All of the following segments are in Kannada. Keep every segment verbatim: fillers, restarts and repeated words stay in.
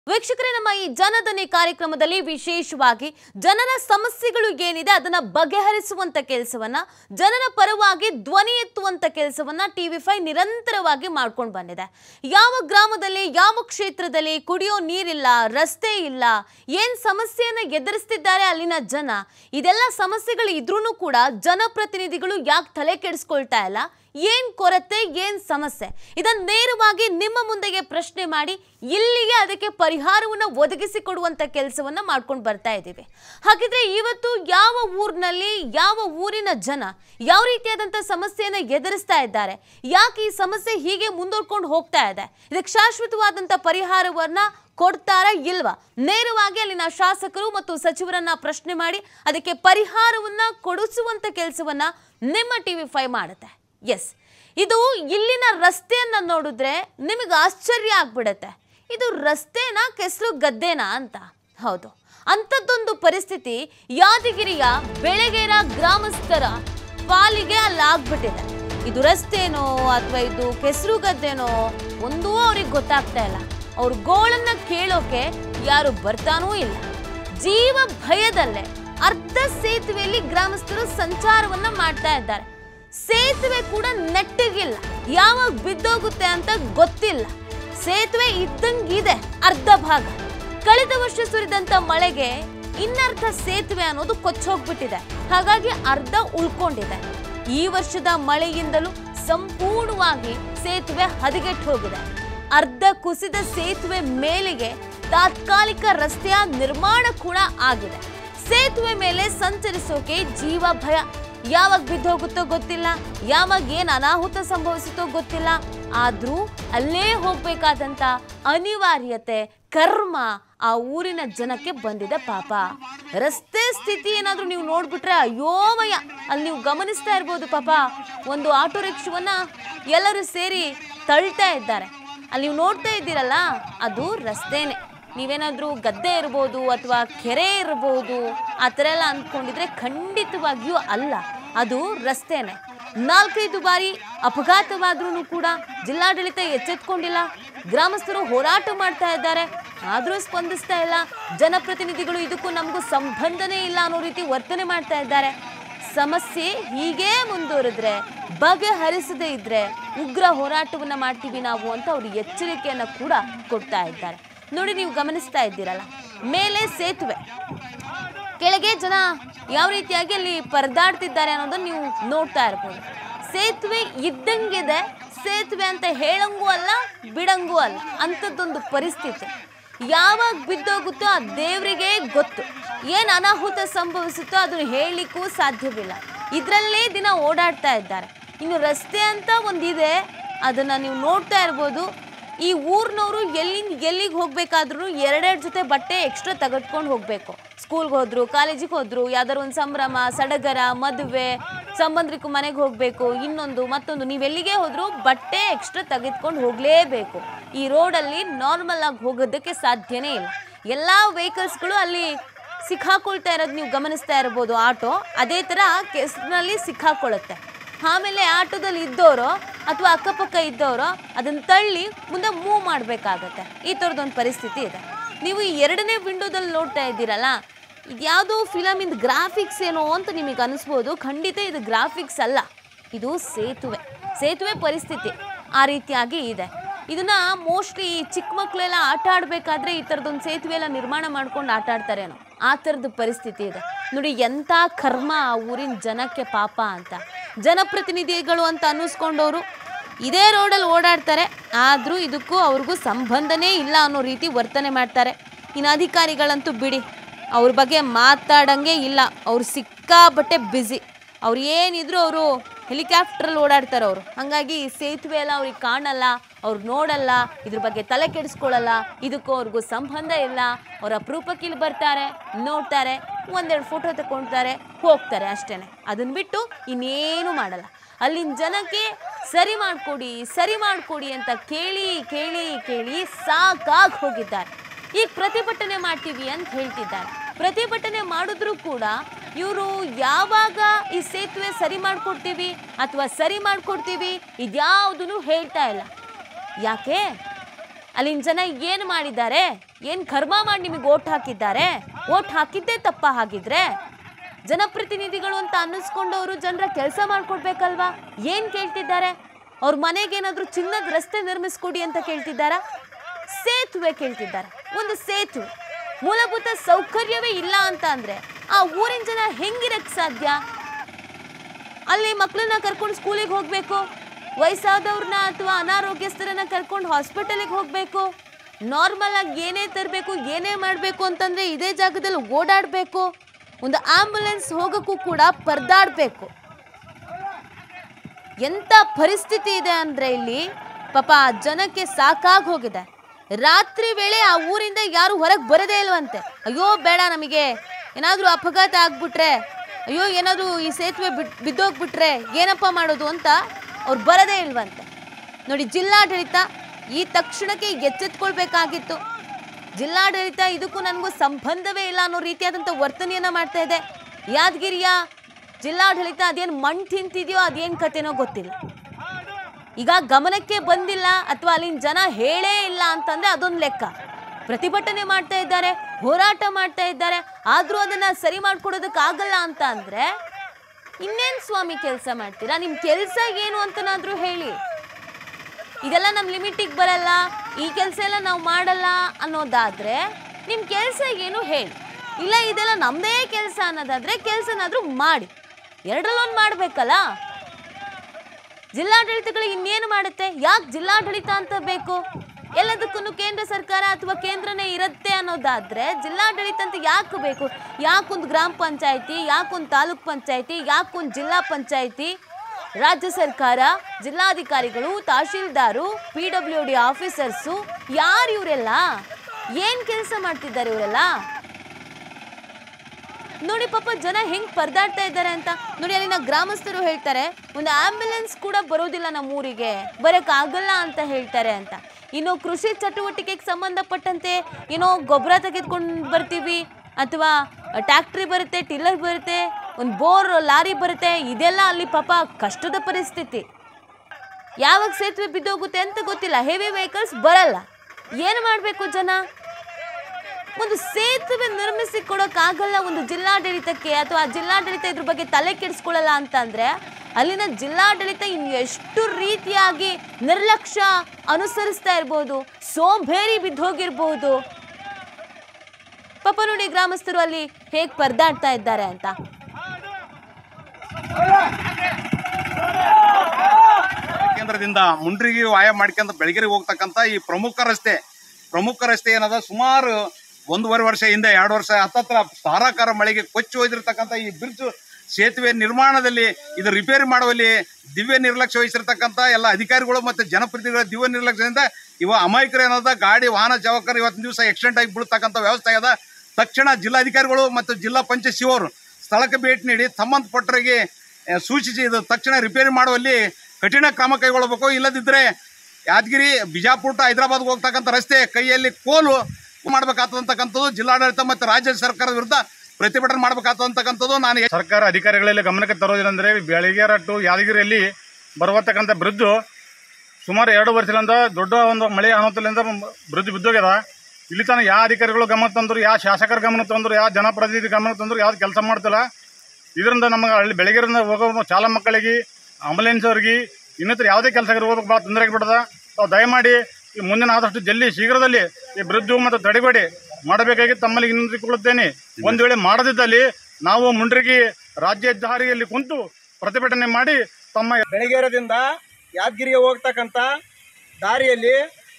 ವೀಕ್ಷಕರೇ, ನಮ್ಮ ಈ ಜನದನಿ ಕಾರ್ಯಕ್ರಮದಲ್ಲಿ ವಿಶೇಷವಾಗಿ ಜನರ ಸಮಸ್ಯೆಗಳು ಏನಿದೆ ಅದನ್ನ ಬಗೆಹರಿಸುವಂತ ಕೆಲಸವನ್ನ, ಜನರ ಪರವಾಗಿ ಧ್ವನಿ ಎತ್ತುವಂತ ಕೆಲಸವನ್ನ ಟಿವಿ ಫೈವ್ ನಿರಂತರವಾಗಿ ಮಾಡ್ಕೊಂಡು ಬಂದಿದೆ. ಯಾವ ಗ್ರಾಮದಲ್ಲಿ, ಯಾವ ಕ್ಷೇತ್ರದಲ್ಲಿ ಕುಡಿಯೋ ನೀರಿಲ್ಲ, ರಸ್ತೆ ಇಲ್ಲ, ಏನ್ ಸಮಸ್ಯೆಯನ್ನ ಎದುರಿಸ್ತಿದ್ದಾರೆ ಅಲ್ಲಿನ ಜನ, ಇದೆಲ್ಲ ಸಮಸ್ಯೆಗಳು ಇದ್ರೂ ಕೂಡ ಜನಪ್ರತಿನಿಧಿಗಳು ಯಾಕೆ ತಲೆ ಕೆಡಿಸ್ಕೊಳ್ತಾ ಇಲ್ಲ, ಏನ್ ಕೊರತೆ, ಏನ್ ಸಮಸ್ಯೆ, ಇದನ್ನ ನೇರವಾಗಿ ನಿಮ್ಮ ಮುಂದೆಗೆ ಪ್ರಶ್ನೆ ಮಾಡಿ ಇಲ್ಲಿಗೆ ಅದಕ್ಕೆ ಪರಿಹಾರವನ್ನು ಒದಗಿಸಿಕೊಡುವಂತ ಕೆಲಸವನ್ನ ಮಾಡ್ಕೊಂಡು ಬರ್ತಾ ಇದ್ದೀವಿ. ಹಾಗಿದ್ರೆ ಇವತ್ತು ಯಾವ ಊರಿನಲ್ಲಿ, ಯಾವ ಊರಿನ ಜನ ಯಾವ ರೀತಿಯಾದಂಥ ಸಮಸ್ಯೆಯನ್ನ ಎದುರಿಸ್ತಾ ಇದ್ದಾರೆ, ಯಾಕೆ ಈ ಸಮಸ್ಯೆ ಹೀಗೆ ಮುಂದುವರ್ಕೊಂಡು ಹೋಗ್ತಾ ಇದೆ, ಇದಕ್ಕೆ ಶಾಶ್ವತವಾದಂಥ ಪರಿಹಾರವನ್ನ ಕೊಡ್ತಾರಾ ಇಲ್ವಾ, ನೇರವಾಗಿ ಅಲ್ಲಿನ ಶಾಸಕರು ಮತ್ತು ಸಚಿವರನ್ನ ಪ್ರಶ್ನೆ ಮಾಡಿ ಅದಕ್ಕೆ ಪರಿಹಾರವನ್ನ ಕೊಡಿಸುವಂತ ಕೆಲಸವನ್ನ ನಿಮ್ಮ ಟಿವಿ ಫೈವ್ ಮಾಡುತ್ತೆ. ಎಸ್, ಇದು ಇಲ್ಲಿನ ರಸ್ತೆಯನ್ನ ನೋಡಿದ್ರೆ ನಿಮಗೆ ಆಶ್ಚರ್ಯ ಆಗ್ಬಿಡುತ್ತೆ. ಇದು ರಸ್ತೆನಾ, ಕೆಸರು ಗದ್ದೆನಾ ಅಂತ. ಹೌದು, ಅಂಥದ್ದೊಂದು ಪರಿಸ್ಥಿತಿ ಯಾದಗಿರಿಯ ಬೆಳಗೇರ ಗ್ರಾಮಸ್ಥರ ಪಾಲಿಗೆ ಅಲ್ಲಿ ಆಗ್ಬಿಟ್ಟಿದೆ. ಇದು ರಸ್ತೆನೋ ಅಥವಾ ಇದು ಕೆಸರು ಗದ್ದೆನೋ ಒಂದೂ ಅವ್ರಿಗೆ ಗೊತ್ತಾಗ್ತಾ ಇಲ್ಲ. ಅವ್ರ ಗೋಳನ್ನ ಕೇಳೋಕೆ ಯಾರು ಬರ್ತಾನೂ ಇಲ್ಲ. ಜೀವ ಭಯದಲ್ಲೇ ಅರ್ಧ ಸೇತುವೆಯಲ್ಲಿ ಗ್ರಾಮಸ್ಥರು ಸಂಚಾರವನ್ನ ಮಾಡ್ತಾ ಇದ್ದಾರೆ. ಸೇತುವೆ ಕೂಡ ನೆಟ್ಟಗಿಲ್ಲ, ಯಾವಾಗ ಬಿದ್ದೋಗುತ್ತೆ ಅಂತ ಗೊತ್ತಿಲ್ಲ. ಸೇತುವೆ ಇದ್ದಂಗಿದೆ ಅರ್ಧ ಭಾಗ. ಕಳೆದ ವರ್ಷ ಸುರಿದಂತ ಮಳೆಗೆ ಇನ್ನರ್ಧ ಸೇತುವೆ ಅನ್ನೋದು ಕೊಚ್ಚೋಗ್ಬಿಟ್ಟಿದೆ, ಹಾಗಾಗಿ ಅರ್ಧ ಉಳ್ಕೊಂಡಿದೆ. ಈ ವರ್ಷದ ಮಳೆಯಿಂದಲೂ ಸಂಪೂರ್ಣವಾಗಿ ಸೇತುವೆ ಹದಗೆಟ್ಟು ಹೋಗಿದೆ. ಅರ್ಧ ಕುಸಿದ ಸೇತುವೆ ಮೇಲೆಗೆ ತಾತ್ಕಾಲಿಕ ರಸ್ತೆಯ ನಿರ್ಮಾಣ ಕೂಡ ಆಗಿದೆ. ಸೇತುವೆ ಮೇಲೆ ಸಂಚರಿಸೋಕೆ ಜೀವ ಭಯ. ಯಾವಾಗ ಬಿದ್ದೋಗುತ್ತೋ ಗೊತ್ತಿಲ್ಲ, ಯಾವಾಗ ಏನ್ ಅನಾಹುತ ಸಂಭವಿಸುತ್ತೋ ಗೊತ್ತಿಲ್ಲ. ಆದ್ರೂ ಅಲ್ಲೇ ಹೋಗ್ಬೇಕಾದಂತ ಅನಿವಾರ್ಯತೆ, ಕರ್ಮ ಆ ಊರಿನ ಜನಕ್ಕೆ ಬಂದಿದೆ ಪಾಪ. ರಸ್ತೆ ಸ್ಥಿತಿ ಏನಾದ್ರೂ ನೀವು ನೋಡ್ಬಿಟ್ರೆ ಅಯ್ಯೋಮಯ. ಅಲ್ಲಿ ನೀವು ಗಮನಿಸ್ತಾ ಇರ್ಬೋದು ಪಾಪ, ಒಂದು ಆಟೋ ರಿಕ್ಷಾವನ್ನ ಎಲ್ಲರೂ ಸೇರಿ ತಳ್ತಾ ಇದ್ದಾರೆ. ಅಲ್ಲಿ ನೀವು ನೋಡ್ತಾ ಇದ್ದೀರಲ್ಲ, ಅದು ರಸ್ತೆನೆ. ನೀವೇನಾದ್ರೂ ಗದ್ದೆ ಇರ್ಬೋದು ಅಥವಾ ಕೆರೆ ಇರ್ಬೋದು ಆ ಥರ ಎಲ್ಲ ಅಂದ್ಕೊಂಡಿದ್ರೆ ಖಂಡಿತವಾಗಿಯೂ ಅಲ್ಲ, ಅದು ರಸ್ತೆನೆ. ನಾಲ್ಕೈದು ಬಾರಿ ಅಪಘಾತವಾದ್ರೂ ಕೂಡ ಜಿಲ್ಲಾಡಳಿತ ಎಚ್ಚೆತ್ಕೊಂಡಿಲ್ಲ. ಗ್ರಾಮಸ್ಥರು ಹೋರಾಟ ಮಾಡ್ತಾ ಇದ್ದಾರೆ, ಆದರೂ ಸ್ಪಂದಿಸ್ತಾ ಇಲ್ಲ. ಜನಪ್ರತಿನಿಧಿಗಳು ಇದಕ್ಕೂ ನಮಗೂ ಸಂಬಂಧನೇ ಇಲ್ಲ ಅನ್ನೋ ರೀತಿ ವರ್ತನೆ ಮಾಡ್ತಾ ಇದ್ದಾರೆ. ಸಮಸ್ಯೆ ಹೀಗೇ ಮುಂದುವರೆದ್ರೆ, ಬಗೆಹರಿಸದೇ ಇದ್ರೆ ಉಗ್ರ ಹೋರಾಟವನ್ನ ಮಾಡ್ತೀವಿ ನಾವು ಅಂತ ಅವರು ಎಚ್ಚರಿಕೆಯನ್ನ ಕೂಡ ಕೊಡ್ತಾ ಇದ್ದಾರೆ. ನೋಡಿ, ನೀವು ಗಮನಿಸ್ತಾ ಇದ್ದೀರಲ್ಲ, ಮೇಲೆ ಸೇತುವೆ, ಕೆಳಗೆ ಜನ ಯಾವ ರೀತಿಯಾಗಿ ಅಲ್ಲಿ ಪರದಾಡ್ತಿದ್ದಾರೆ ಅನ್ನೋದನ್ನ ನೀವು ನೋಡ್ತಾ ಇರ್ಬೋದು. ಸೇತುವೆ ಇದ್ದಂಗಿದೆ, ಸೇತುವೆ ಅಂತ ಹೇಳಂಗೂ ಅಲ್ಲ, ಬಿಡಂಗೂ ಅಲ್ಲ, ಅಂಥದ್ದೊಂದು ಪರಿಸ್ಥಿತಿ. ಯಾವಾಗ ಬಿದ್ದೋಗುತ್ತೋ ಆ ದೇವರಿಗೆ ಗೊತ್ತು. ಏನು ಅನಾಹುತ ಸಂಭವಿಸುತ್ತೋ ಅದನ್ನು ಹೇಳಲಿಕ್ಕೂ ಸಾಧ್ಯವಿಲ್ಲ. ಇದರಲ್ಲೇ ದಿನ ಓಡಾಡ್ತಾ ಇದ್ದಾರೆ. ಇನ್ನು ರಸ್ತೆ ಅಂತ ಒಂದಿದೆ, ಅದನ್ನು ನೀವು ನೋಡ್ತಾ ಇರ್ಬೋದು. ಈ ಊರಿನವರು ಎಲ್ಲಿಂದ ಎಲ್ಲಿಗೆ ಹೋಗ್ಬೇಕಾದ್ರೂ ಎರಡೆರಡು ಜೊತೆ ಬಟ್ಟೆ ಎಕ್ಸ್ಟ್ರಾ ತೆಗೆದುಕೊಂಡು ಹೋಗಬೇಕು. ಸ್ಕೂಲ್ಗೆ ಹೋದ್ರು, ಕಾಲೇಜಿಗೆ ಹೋದ್ರು, ಯಾವ್ದಾದ್ರು ಒಂದು ಸಂಭ್ರಮ, ಸಡಗರ, ಮದುವೆ, ಸಂಬಂಧಿಕರು ಮನೆಗೆ ಹೋಗಬೇಕು, ಇನ್ನೊಂದು ಮತ್ತೊಂದು, ನೀವೆಲ್ಲಿಗೆ ಹೋದ್ರು ಬಟ್ಟೆ ಎಕ್ಸ್ಟ್ರಾ ತೆಗೆದುಕೊಂಡು ಹೋಗಲೇಬೇಕು. ಈ ರೋಡಲ್ಲಿ ನಾರ್ಮಲ್ ಆಗಿ ಹೋಗೋದಕ್ಕೆ ಸಾಧ್ಯನೇ ಇಲ್ಲ. ಎಲ್ಲ ವೆಹಿಕಲ್ಸ್ಗಳು ಅಲ್ಲಿ ಸಿಕ್ಕಾಕೊಳ್ತಾ ಇರೋದು ನೀವು ಗಮನಿಸ್ತಾ ಇರ್ಬೋದು. ಆಟೋ ಅದೇ ಥರ ಕೆಸರಿನಲ್ಲಿ ಸಿಕ್ಕಾಕೊಳ್ಳುತ್ತೆ. ಆಮೇಲೆ ಆಟೋದಲ್ಲಿ ಇದ್ದವರು ಅಥವಾ ಅಕ್ಕಪಕ್ಕ ಇದ್ದವರು ಅದನ್ನು ತಳ್ಳಿ ಮುಂದೆ ಮೂವ್ ಮಾಡಬೇಕಾಗತ್ತೆ. ಈ ಥರದೊಂದು ಪರಿಸ್ಥಿತಿ ಇದೆ. ನೀವು ಈ ಎರಡನೇ ವಿಂಡೋದಲ್ಲಿ ನೋಡ್ತಾ ಇದ್ದೀರಲ್ಲ, ಇದು ಯಾವುದೋ ಫಿಲಮಿಂದ ಗ್ರಾಫಿಕ್ಸ್ ಏನೋ ಅಂತ ನಿಮಗೆ ಅನಿಸ್ಬೋದು. ಖಂಡಿತ ಇದು ಗ್ರಾಫಿಕ್ಸ್ ಅಲ್ಲ, ಇದು ಸೇತುವೆ. ಸೇತುವೆ ಪರಿಸ್ಥಿತಿ ಆ ರೀತಿಯಾಗಿ ಇದೆ. ಇದನ್ನ ಮೋಸ್ಟ್ಲಿ ಈ ಚಿಕ್ಕ ಮಕ್ಕಳೆಲ್ಲ ಆಟ ಆಡಬೇಕಾದ್ರೆ ಈ ಥರದೊಂದು ಸೇತುವೆ ಎಲ್ಲ ನಿರ್ಮಾಣ ಮಾಡ್ಕೊಂಡು ಆಟ ಆಡ್ತಾರೇನೋ, ಆ ಥರದ ಪರಿಸ್ಥಿತಿ ಇದೆ. ನೋಡಿ, ಎಂಥ ಕರ್ಮ ಆ ಊರಿನ ಜನಕ್ಕೆ ಪಾಪ ಅಂತ. ಜನಪ್ರತಿನಿಧಿಗಳು ಅಂತ ಅನ್ನಿಸ್ಕೊಂಡವರು ಇದೇ ರೋಡಲ್ಲಿ ಓಡಾಡ್ತಾರೆ, ಆದರೂ ಇದಕ್ಕೂ ಅವ್ರಿಗೂ ಸಂಬಂಧನೇ ಇಲ್ಲ ಅನ್ನೋ ರೀತಿ ವರ್ತನೆ ಮಾಡ್ತಾರೆ. ಇನ್ನು ಅಧಿಕಾರಿಗಳಂತೂ ಬಿಡಿ, ಅವ್ರ ಬಗ್ಗೆ ಮಾತಾಡಂಗೆ ಇಲ್ಲ. ಅವ್ರು ಸಿಕ್ಕಾಬಟ್ಟೆ ಬ್ಯುಸಿ. ಅವ್ರು ಏನಿದ್ರು ಅವರು ಹೆಲಿಕಾಪ್ಟ್ರಲ್ಲಿ ಓಡಾಡ್ತಾರೆ ಅವರು. ಹಾಗಾಗಿ ಈ ಸೇತುವೆ ಎಲ್ಲ ಅವ್ರಿಗೆ ಕಾಣಲ್ಲ, ಅವ್ರು ನೋಡಲ್ಲ, ಇದ್ರ ಬಗ್ಗೆ ತಲೆ ಕೆಡಿಸ್ಕೊಳ್ಳಲ್ಲ. ಇದಕ್ಕೂ ಅವ್ರಿಗೂ ಸಂಬಂಧ ಇಲ್ಲ. ಅವ್ರ ಅಪರೂಪಕ್ಕೆ ಇಲ್ಲಿ ಬರ್ತಾರೆ, ನೋಡ್ತಾರೆ, ಒಂದೆರಡು ಫೋಟೋ ತಗೊಳ್ತಾರೆ, ಹೋಗ್ತಾರೆ, ಅಷ್ಟೇ. ಅದನ್ನ ಬಿಟ್ಟು ಇನ್ನೇನು ಮಾಡಲ್ಲ. ಅಲ್ಲಿನ ಜನಕ್ಕೆ ಸರಿ ಮಾಡಿಕೊಡಿ, ಸರಿ ಮಾಡಿಕೊಡಿ ಅಂತ ಕೇಳಿ ಕೇಳಿ ಕೇಳಿ ಸಾಕಾಗಿ ಹೋಗಿದ್ದಾರೆ. ಈಗ ಪ್ರತಿಭಟನೆ ಮಾಡ್ತೀವಿ ಅಂತ ಹೇಳ್ತಿದ್ದಾರೆ. ಪ್ರತಿಭಟನೆ ಮಾಡಿದ್ರು ಕೂಡ ಇವರು ಯಾವಾಗ ಈ ಸೇತುವೆ ಸರಿ ಮಾಡ್ಕೊಡ್ತೀವಿ ಅಥವಾ ಸರಿ ಮಾಡ್ಕೊಡ್ತೀವಿ ಇದ್ಯಾವುದನ್ನು ಹೇಳ್ತಾ ಇಲ್ಲ. ಯಾಕೆ? ಅಲ್ಲಿನ ಜನ ಏನು ಮಾಡಿದ್ದಾರೆ? ಏನು ಕರ್ಮ ಮಾಡಿ ನಿಮಗೆ ಓಟ್ ಹಾಕಿದ್ದಾರೆ? ಓಟ್ ಹಾಕಿದ್ದೇ ತಪ್ಪ ಹಾಗಿದ್ರೆ? ಜನಪ್ರತಿನಿಧಿಗಳು ಅಂತ ಅನ್ನಿಸ್ಕೊಂಡವರು ಜನರ ಕೆಲಸ ಮಾಡ್ಕೊಡ್ಬೇಕಲ್ವಾ? ಏನು ಕೇಳ್ತಿದ್ದಾರೆ? ಅವ್ರ ಮನೆಗೇನಾದರೂ ಚಿನ್ನದ ರಸ್ತೆ ನಿರ್ಮಿಸ್ಕೊಡಿ ಅಂತ ಕೇಳ್ತಿದ್ದಾರಾ? ಸೇತುವೆ ಕೇಳ್ತಿದ್ದಾರೆ. ಒಂದು ಸೇತುವೆ, ಮೂಲಭೂತ ಸೌಕರ್ಯವೇ ಇಲ್ಲ ಅಂತ ಅಂದರೆ ಆ ಊರಿನ ಜನ ಹೆಂಗಿರಕ್ಕೆ ಸಾಧ್ಯ? ಅಲ್ಲಿ ಮಕ್ಕಳನ್ನ ಕರ್ಕೊಂಡು ಸ್ಕೂಲಿಗೆ ಹೋಗಬೇಕು, ವಯಸ್ಸಾದವ್ರನ್ನ ಅಥವಾ ಅನಾರೋಗ್ಯಸ್ಥರನ್ನ ಕರ್ಕೊಂಡು ಹಾಸ್ಪಿಟಲಿಗೆ ಹೋಗಬೇಕು, ನಾರ್ಮಲ್ ಆಗಿ ಏನೇ ತರಬೇಕು ಏನೇ ಮಾಡಬೇಕು ಅಂತಂದರೆ ಇದೇ ಜಾಗದಲ್ಲಿ ಓಡಾಡಬೇಕು, ಒಂದು ಆಂಬ್ಯುಲೆನ್ಸ್ ಹೋಗೋಕ್ಕೂ ಕೂಡ ಪರದಾಡಬೇಕು. ಎಂಥ ಪರಿಸ್ಥಿತಿ ಇದೆ ಅಂದರೆ ಇಲ್ಲಿ ಪಾಪ ಆ ಜನಕ್ಕೆ ಸಾಕಾಗಿ ಹೋಗಿದೆ. ರಾತ್ರಿ ವೇಳೆ ಆ ಊರಿಂದ ಯಾರು ಹೊರಗೆ ಬರೋದೇ ಇಲ್ವಂತೆ. ಅಯ್ಯೋ ಬೇಡ, ನಮಗೆ ಏನಾದರೂ ಅಪಘಾತ ಆಗ್ಬಿಟ್ರೆ, ಅಯ್ಯೋ ಏನಾದರೂ ಈ ಸೇತುವೆ ಬಿಡ್ ಬಿದ್ದೋಗ್ಬಿಟ್ರೆ ಏನಪ್ಪ ಮಾಡೋದು ಅಂತ ಅವ್ರು ಬರೋದೇ ಇಲ್ವಂತೆ. ನೋಡಿ, ಜಿಲ್ಲಾಡಳಿತ ಈ ತಕ್ಷಣಕ್ಕೆ ಎಚ್ಚೆತ್ಕೊಳ್ಬೇಕಾಗಿತ್ತು. ಜಿಲ್ಲಾಡಳಿತ ಇದಕ್ಕೂ ನನಗೂ ಸಂಬಂಧವೇ ಇಲ್ಲ ಅನ್ನೋ ರೀತಿಯಾದಂಥ ವರ್ತನೆಯನ್ನು ಮಾಡ್ತಾ ಇದೆ. ಯಾದಗಿರಿಯ ಜಿಲ್ಲಾಡಳಿತ ಅದೇನು ಮಣ್ಣು ತಿಂತಿದೆಯೋ ಅದೇನು ಕತೆನೋ ಗೊತ್ತಿಲ್ಲ. ಈಗ ಗಮನಕ್ಕೆ ಬಂದಿಲ್ಲ ಅಥವಾ ಅಲ್ಲಿನ ಜನ ಹೇಳೇ ಇಲ್ಲ ಅಂತಂದರೆ ಅದೊಂದು ಲೆಕ್ಕ. ಪ್ರತಿಭಟನೆ ಮಾಡ್ತಾ ಇದ್ದಾರೆ, ಹೋರಾಟ ಮಾಡ್ತಾ ಇದ್ದಾರೆ, ಆದರೂ ಅದನ್ನು ಸರಿ ಮಾಡ್ಕೊಡೋದಕ್ಕಾಗಲ್ಲ ಅಂತ ಅಂದರೆ ಇನ್ನೇನು ಸ್ವಾಮಿ ಕೆಲಸ ಮಾಡ್ತೀರಾ? ನಿಮ್ಮ ಕೆಲಸ ಏನು ಅಂತನಾದರೂ ಹೇಳಿ. ಇದೆಲ್ಲ ನಮ್ಮ ಲಿಮಿಟಿಗೆ ಬರಲ್ಲ, ಈ ಕೆಲಸ ಎಲ್ಲ ನಾವು ಮಾಡಲ್ಲ ಅನ್ನೋದಾದರೆ ನಿಮ್ಮ ಕೆಲಸ ಏನು ಹೇಳಿ. ಇಲ್ಲ ಇದೆಲ್ಲ ನಮ್ಮದೇ ಕೆಲಸ ಅನ್ನೋದಾದರೆ ಕೆಲಸನಾದರೂ ಮಾಡಿ. ಎರಡರಲ್ಲೊಂದು ಮಾಡಬೇಕಲ್ಲ. ಜಿಲ್ಲಾಡಳಿತಗಳು ಇನ್ನೇನು ಮಾಡುತ್ತೆ? ಯಾಕೆ ಜಿಲ್ಲಾಡಳಿತ ಅಂತ ಬೇಕು? ಎಲ್ಲದಕ್ಕೂ ಕೇಂದ್ರ ಸರ್ಕಾರ ಅಥವಾ ಕೇಂದ್ರನೇ ಇರುತ್ತೆ ಅನ್ನೋದಾದರೆ ಜಿಲ್ಲಾಡಳಿತ ಅಂತ ಯಾಕೆ ಬೇಕು? ಯಾಕೊಂದು ಗ್ರಾಮ ಪಂಚಾಯಿತಿ, ಯಾಕೊಂದು ತಾಲೂಕ್ ಪಂಚಾಯಿತಿ, ಯಾಕೊಂದು ಜಿಲ್ಲಾ ಪಂಚಾಯಿತಿ? ರಾಜ್ಯ ಸರ್ಕಾರ, ಜಿಲ್ಲಾಧಿಕಾರಿಗಳು, ತಹಶೀಲ್ದಾರು, ಪಿ ಡಬ್ಲ್ಯೂ ಡಿ ಆಫೀಸರ್ಸು, ಯಾರು ಇವರೆಲ್ಲ? ಏನು ಕೆಲಸ ಮಾಡ್ತಿದ್ದಾರೆ ಇವರೆಲ್ಲ? ನೋಡಿ ಪಾಪ ಜನ ಹೆಂಗೆ ಪರದಾಡ್ತಾ ಇದ್ದಾರೆ ಅಂತ ನೋಡಿ. ಅಲ್ಲಿನ ಗ್ರಾಮಸ್ಥರು ಹೇಳ್ತಾರೆ, ಒಂದು ಆಂಬ್ಯುಲೆನ್ಸ್ ಕೂಡ ಬರೋದಿಲ್ಲ ನಮ್ಮೂರಿಗೆ, ಬರೋಕ್ಕಾಗಲ್ಲ ಅಂತ ಹೇಳ್ತಾರೆ ಅಂತ. ಇನ್ನು ಕೃಷಿ ಚಟುವಟಿಕೆಗೆ ಸಂಬಂಧಪಟ್ಟಂತೆ ಏನೋ ಗೊಬ್ಬರ ತೆಗೆದುಕೊಂಡು ಬರ್ತೀವಿ, ಅಥವಾ ಟ್ಯಾಕ್ಟ್ರಿ ಬರುತ್ತೆ, ಟಿಲ್ಲರ್ ಬರುತ್ತೆ, ಒಂದು ಬೋರ್ ಲಾರಿ ಬರುತ್ತೆ, ಇದೆಲ್ಲ ಅಲ್ಲಿ ಪಾಪ ಕಷ್ಟದ ಪರಿಸ್ಥಿತಿ. ಯಾವಾಗ ಸೇತುವೆ ಬಿದ್ದೋಗುತ್ತೆ ಅಂತ ಗೊತ್ತಿಲ್ಲ, ಹೆವಿ ವೆಹಿಕಲ್ಸ್ ಬರಲ್ಲ. ಏನು ಮಾಡಬೇಕು ಜನ? ಒಂದು ಸೇತುವೆ ನಿರ್ಮಿಸಿ ಕೊಡೋಕ್ಕಾಗಲ್ಲ ಒಂದು ಜಿಲ್ಲಾಡಳಿತಕ್ಕೆ, ಅಥವಾ ಜಿಲ್ಲಾಡಳಿತ ಇದ್ರ ಬಗ್ಗೆ ತಲೆ ಕೆಡಿಸ್ಕೊಳ್ಳಲ್ಲ ಅಂತಂದರೆ ಅಲ್ಲಿನ ಜಿಲ್ಲಾಡಳಿತ ಇನ್ನು ಎಷ್ಟು ರೀತಿಯಾಗಿ ನಿರ್ಲಕ್ಷ್ಯ ಅನುಸರಿಸ್ತಾ ಇರ್ಬೋದು, ಸೋಂಬೇರಿ ಬಿದ್ದೋಗಿರ್ಬೋದು. ಪಾಪ ನೋಡಿ ಗ್ರಾಮಸ್ಥರು ಅಲ್ಲಿ ಹೇಗೆ ಪರದಾಡ್ತಾ ಇದ್ದಾರೆ ಅಂತ. ಕೇಂದ್ರದಿಂದ ಮುಂಡ್ರಿಗೆ ವಾಯ ಮಾಡ್ಕೊಂತ ಬೆಳಗೆರಿಗೆ ಹೋಗ್ತಕ್ಕಂಥ ಈ ಪ್ರಮುಖ ರಸ್ತೆ ಪ್ರಮುಖ ರಸ್ತೆ ಏನದ ಸುಮಾರು ಒಂದೂವರೆ ವರ್ಷ ಹಿಂದೆ, ಎರಡು ವರ್ಷ ಹತ್ತತ್ರ ಧಾರಾಕಾರ ಮಳೆಗೆ ಕೊಚ್ಚಿ ಹೋಗಿರ್ತಕ್ಕಂಥ ಈ ಬ್ರಿಡ್ಜ್ ಸೇತುವೆ ನಿರ್ಮಾಣದಲ್ಲಿ ಇದು ರಿಪೇರಿ ಮಾಡುವಲ್ಲಿ ದಿವ್ಯ ನಿರ್ಲಕ್ಷ್ಯ ವಹಿಸಿರ್ತಕ್ಕಂಥ ಎಲ್ಲ ಅಧಿಕಾರಿಗಳು ಮತ್ತು ಜನಪ್ರತಿನಿಧಿಗಳ ದಿವ್ಯ ನಿರ್ಲಕ್ಷ್ಯದಿಂದ ಇವ ಅಮಾಯಕರು ಏನದ ಗಾಡಿ ವಾಹನ ಚಾಲಕರು ಇವತ್ತಿನ ದಿವಸ ಆಕ್ಸಿಡೆಂಟ್ ಆಗಿ ಬೀಳ್ತಕ್ಕಂಥ ವ್ಯವಸ್ಥೆ ಅದ. ತಕ್ಷಣ ಜಿಲ್ಲಾಧಿಕಾರಿಗಳು ಮತ್ತು ಜಿಲ್ಲಾ ಪಂಚಾಯತ್ ಸಿಒರು ಸ್ಥಳಕ್ಕೆ ಭೇಟಿ ನೀಡಿ ಸಂಬಂಧಪಟ್ಟರಿಗೆ ಸೂಚಿಸಿ ಇದು ತಕ್ಷಣ ರಿಪೇರಿ ಮಾಡುವಲ್ಲಿ ಕಠಿಣ ಕ್ರಮ ಕೈಗೊಳ್ಳಬೇಕು. ಇಲ್ಲದಿದ್ದರೆ ಯಾದಗಿರಿ ಬಿಜಾಪುರ ಹೈದರಾಬಾದ್ಗೆ ಹೋಗ್ತಕ್ಕಂಥ ರಸ್ತೆ ಕೈಯಲ್ಲಿ ಕೋಲು ಮಾಡಬೇಕಾಗ್ತಕ್ಕಂಥದ್ದು ಜಿಲ್ಲಾಡಳಿತ ಮತ್ತು ರಾಜ್ಯ ಸರ್ಕಾರದ ವಿರುದ್ಧ ಪ್ರತಿಭಟನೆ ಮಾಡಬೇಕಾಗ್ತಕ್ಕಂಥದ್ದು. ನಾನು ಸರ್ಕಾರ ಅಧಿಕಾರಿಗಳಲ್ಲಿ ಗಮನಕ್ಕೆ ತರೋದೇನೆಂದರೆ ಬೆಳಗೆರೆ ಟು ಯಾದಗಿರಿಯಲ್ಲಿ ಬರುವತಕ್ಕಂಥ ಬ್ರಿಡ್ಜ್ ಸುಮಾರು ಎರಡು ವರ್ಷದಿಂದ ದೊಡ್ಡ ಒಂದು ಮಳೆ ಅನಾಹುತದಿಂದ ಬ್ರಿಡ್ಜ್ ಬಿದ್ದೋಗ್ಯದ. ಇಲ್ಲಿ ತನಕ ಯಾವ ಅಧಿಕಾರಿಗಳು ಗಮನ ತಂದರು, ಯಾವ ಶಾಸಕರ ಗಮನ ತಂದರು, ಯಾವ ಜನಪ್ರತಿನಿಧಿ ಗಮನ ತಂದರು, ಯಾವ್ದು ಕೆಲಸ ಮಾಡ್ತಿಲ್ಲ. ಇದರಿಂದ ನಮಗೆ ಅಲ್ಲಿ ಬೆಳಗೆರೆಯಿಂದ ಹೋಗೋ ಶಾಲಾ ಮಕ್ಕಳಿಗೆ, ಆಂಬುಲೆನ್ಸ್ ಅವ್ರಿಗೆ, ಇನ್ನಿತರ ಯಾವುದೇ ಕೆಲಸಕ್ಕೆ ಹೋಗೋಕೆ ಭಾಳ ತೊಂದರೆ ಆಗಿಬಿಡದ. ತಾವು ದಯಮಾಡಿ ಈ ಮುಂದಿನ ಆದಷ್ಟು ಜಲ್ದಿ ಶೀಘ್ರದಲ್ಲಿ ಈ ಬ್ರಿಡ್ಜು ಮತ್ತು ತಡೆಗೋಡೆ ಮಾಡಬೇಕಾಗಿ ತಮ್ಮಲ್ಲಿ ವಿನಂತಿಕೊಳ್ಳುತ್ತೇನೆ. ಒಂದು ವೇಳೆ ಮಾಡದಿದ್ದಲ್ಲಿ ನಾವು ಮುಂಡ್ರಿಗೆ ರಾಜ್ಯ ಹೆದ್ದಾರಿಯಲ್ಲಿ ಕುಂತು ಪ್ರತಿಭಟನೆ ಮಾಡಿ ತಮ್ಮ ಬೆಳಗೆರೆದಿಂದ ಯಾದಗಿರಿಗೆ ಹೋಗ್ತಕ್ಕಂಥ ದಾರಿಯಲ್ಲಿ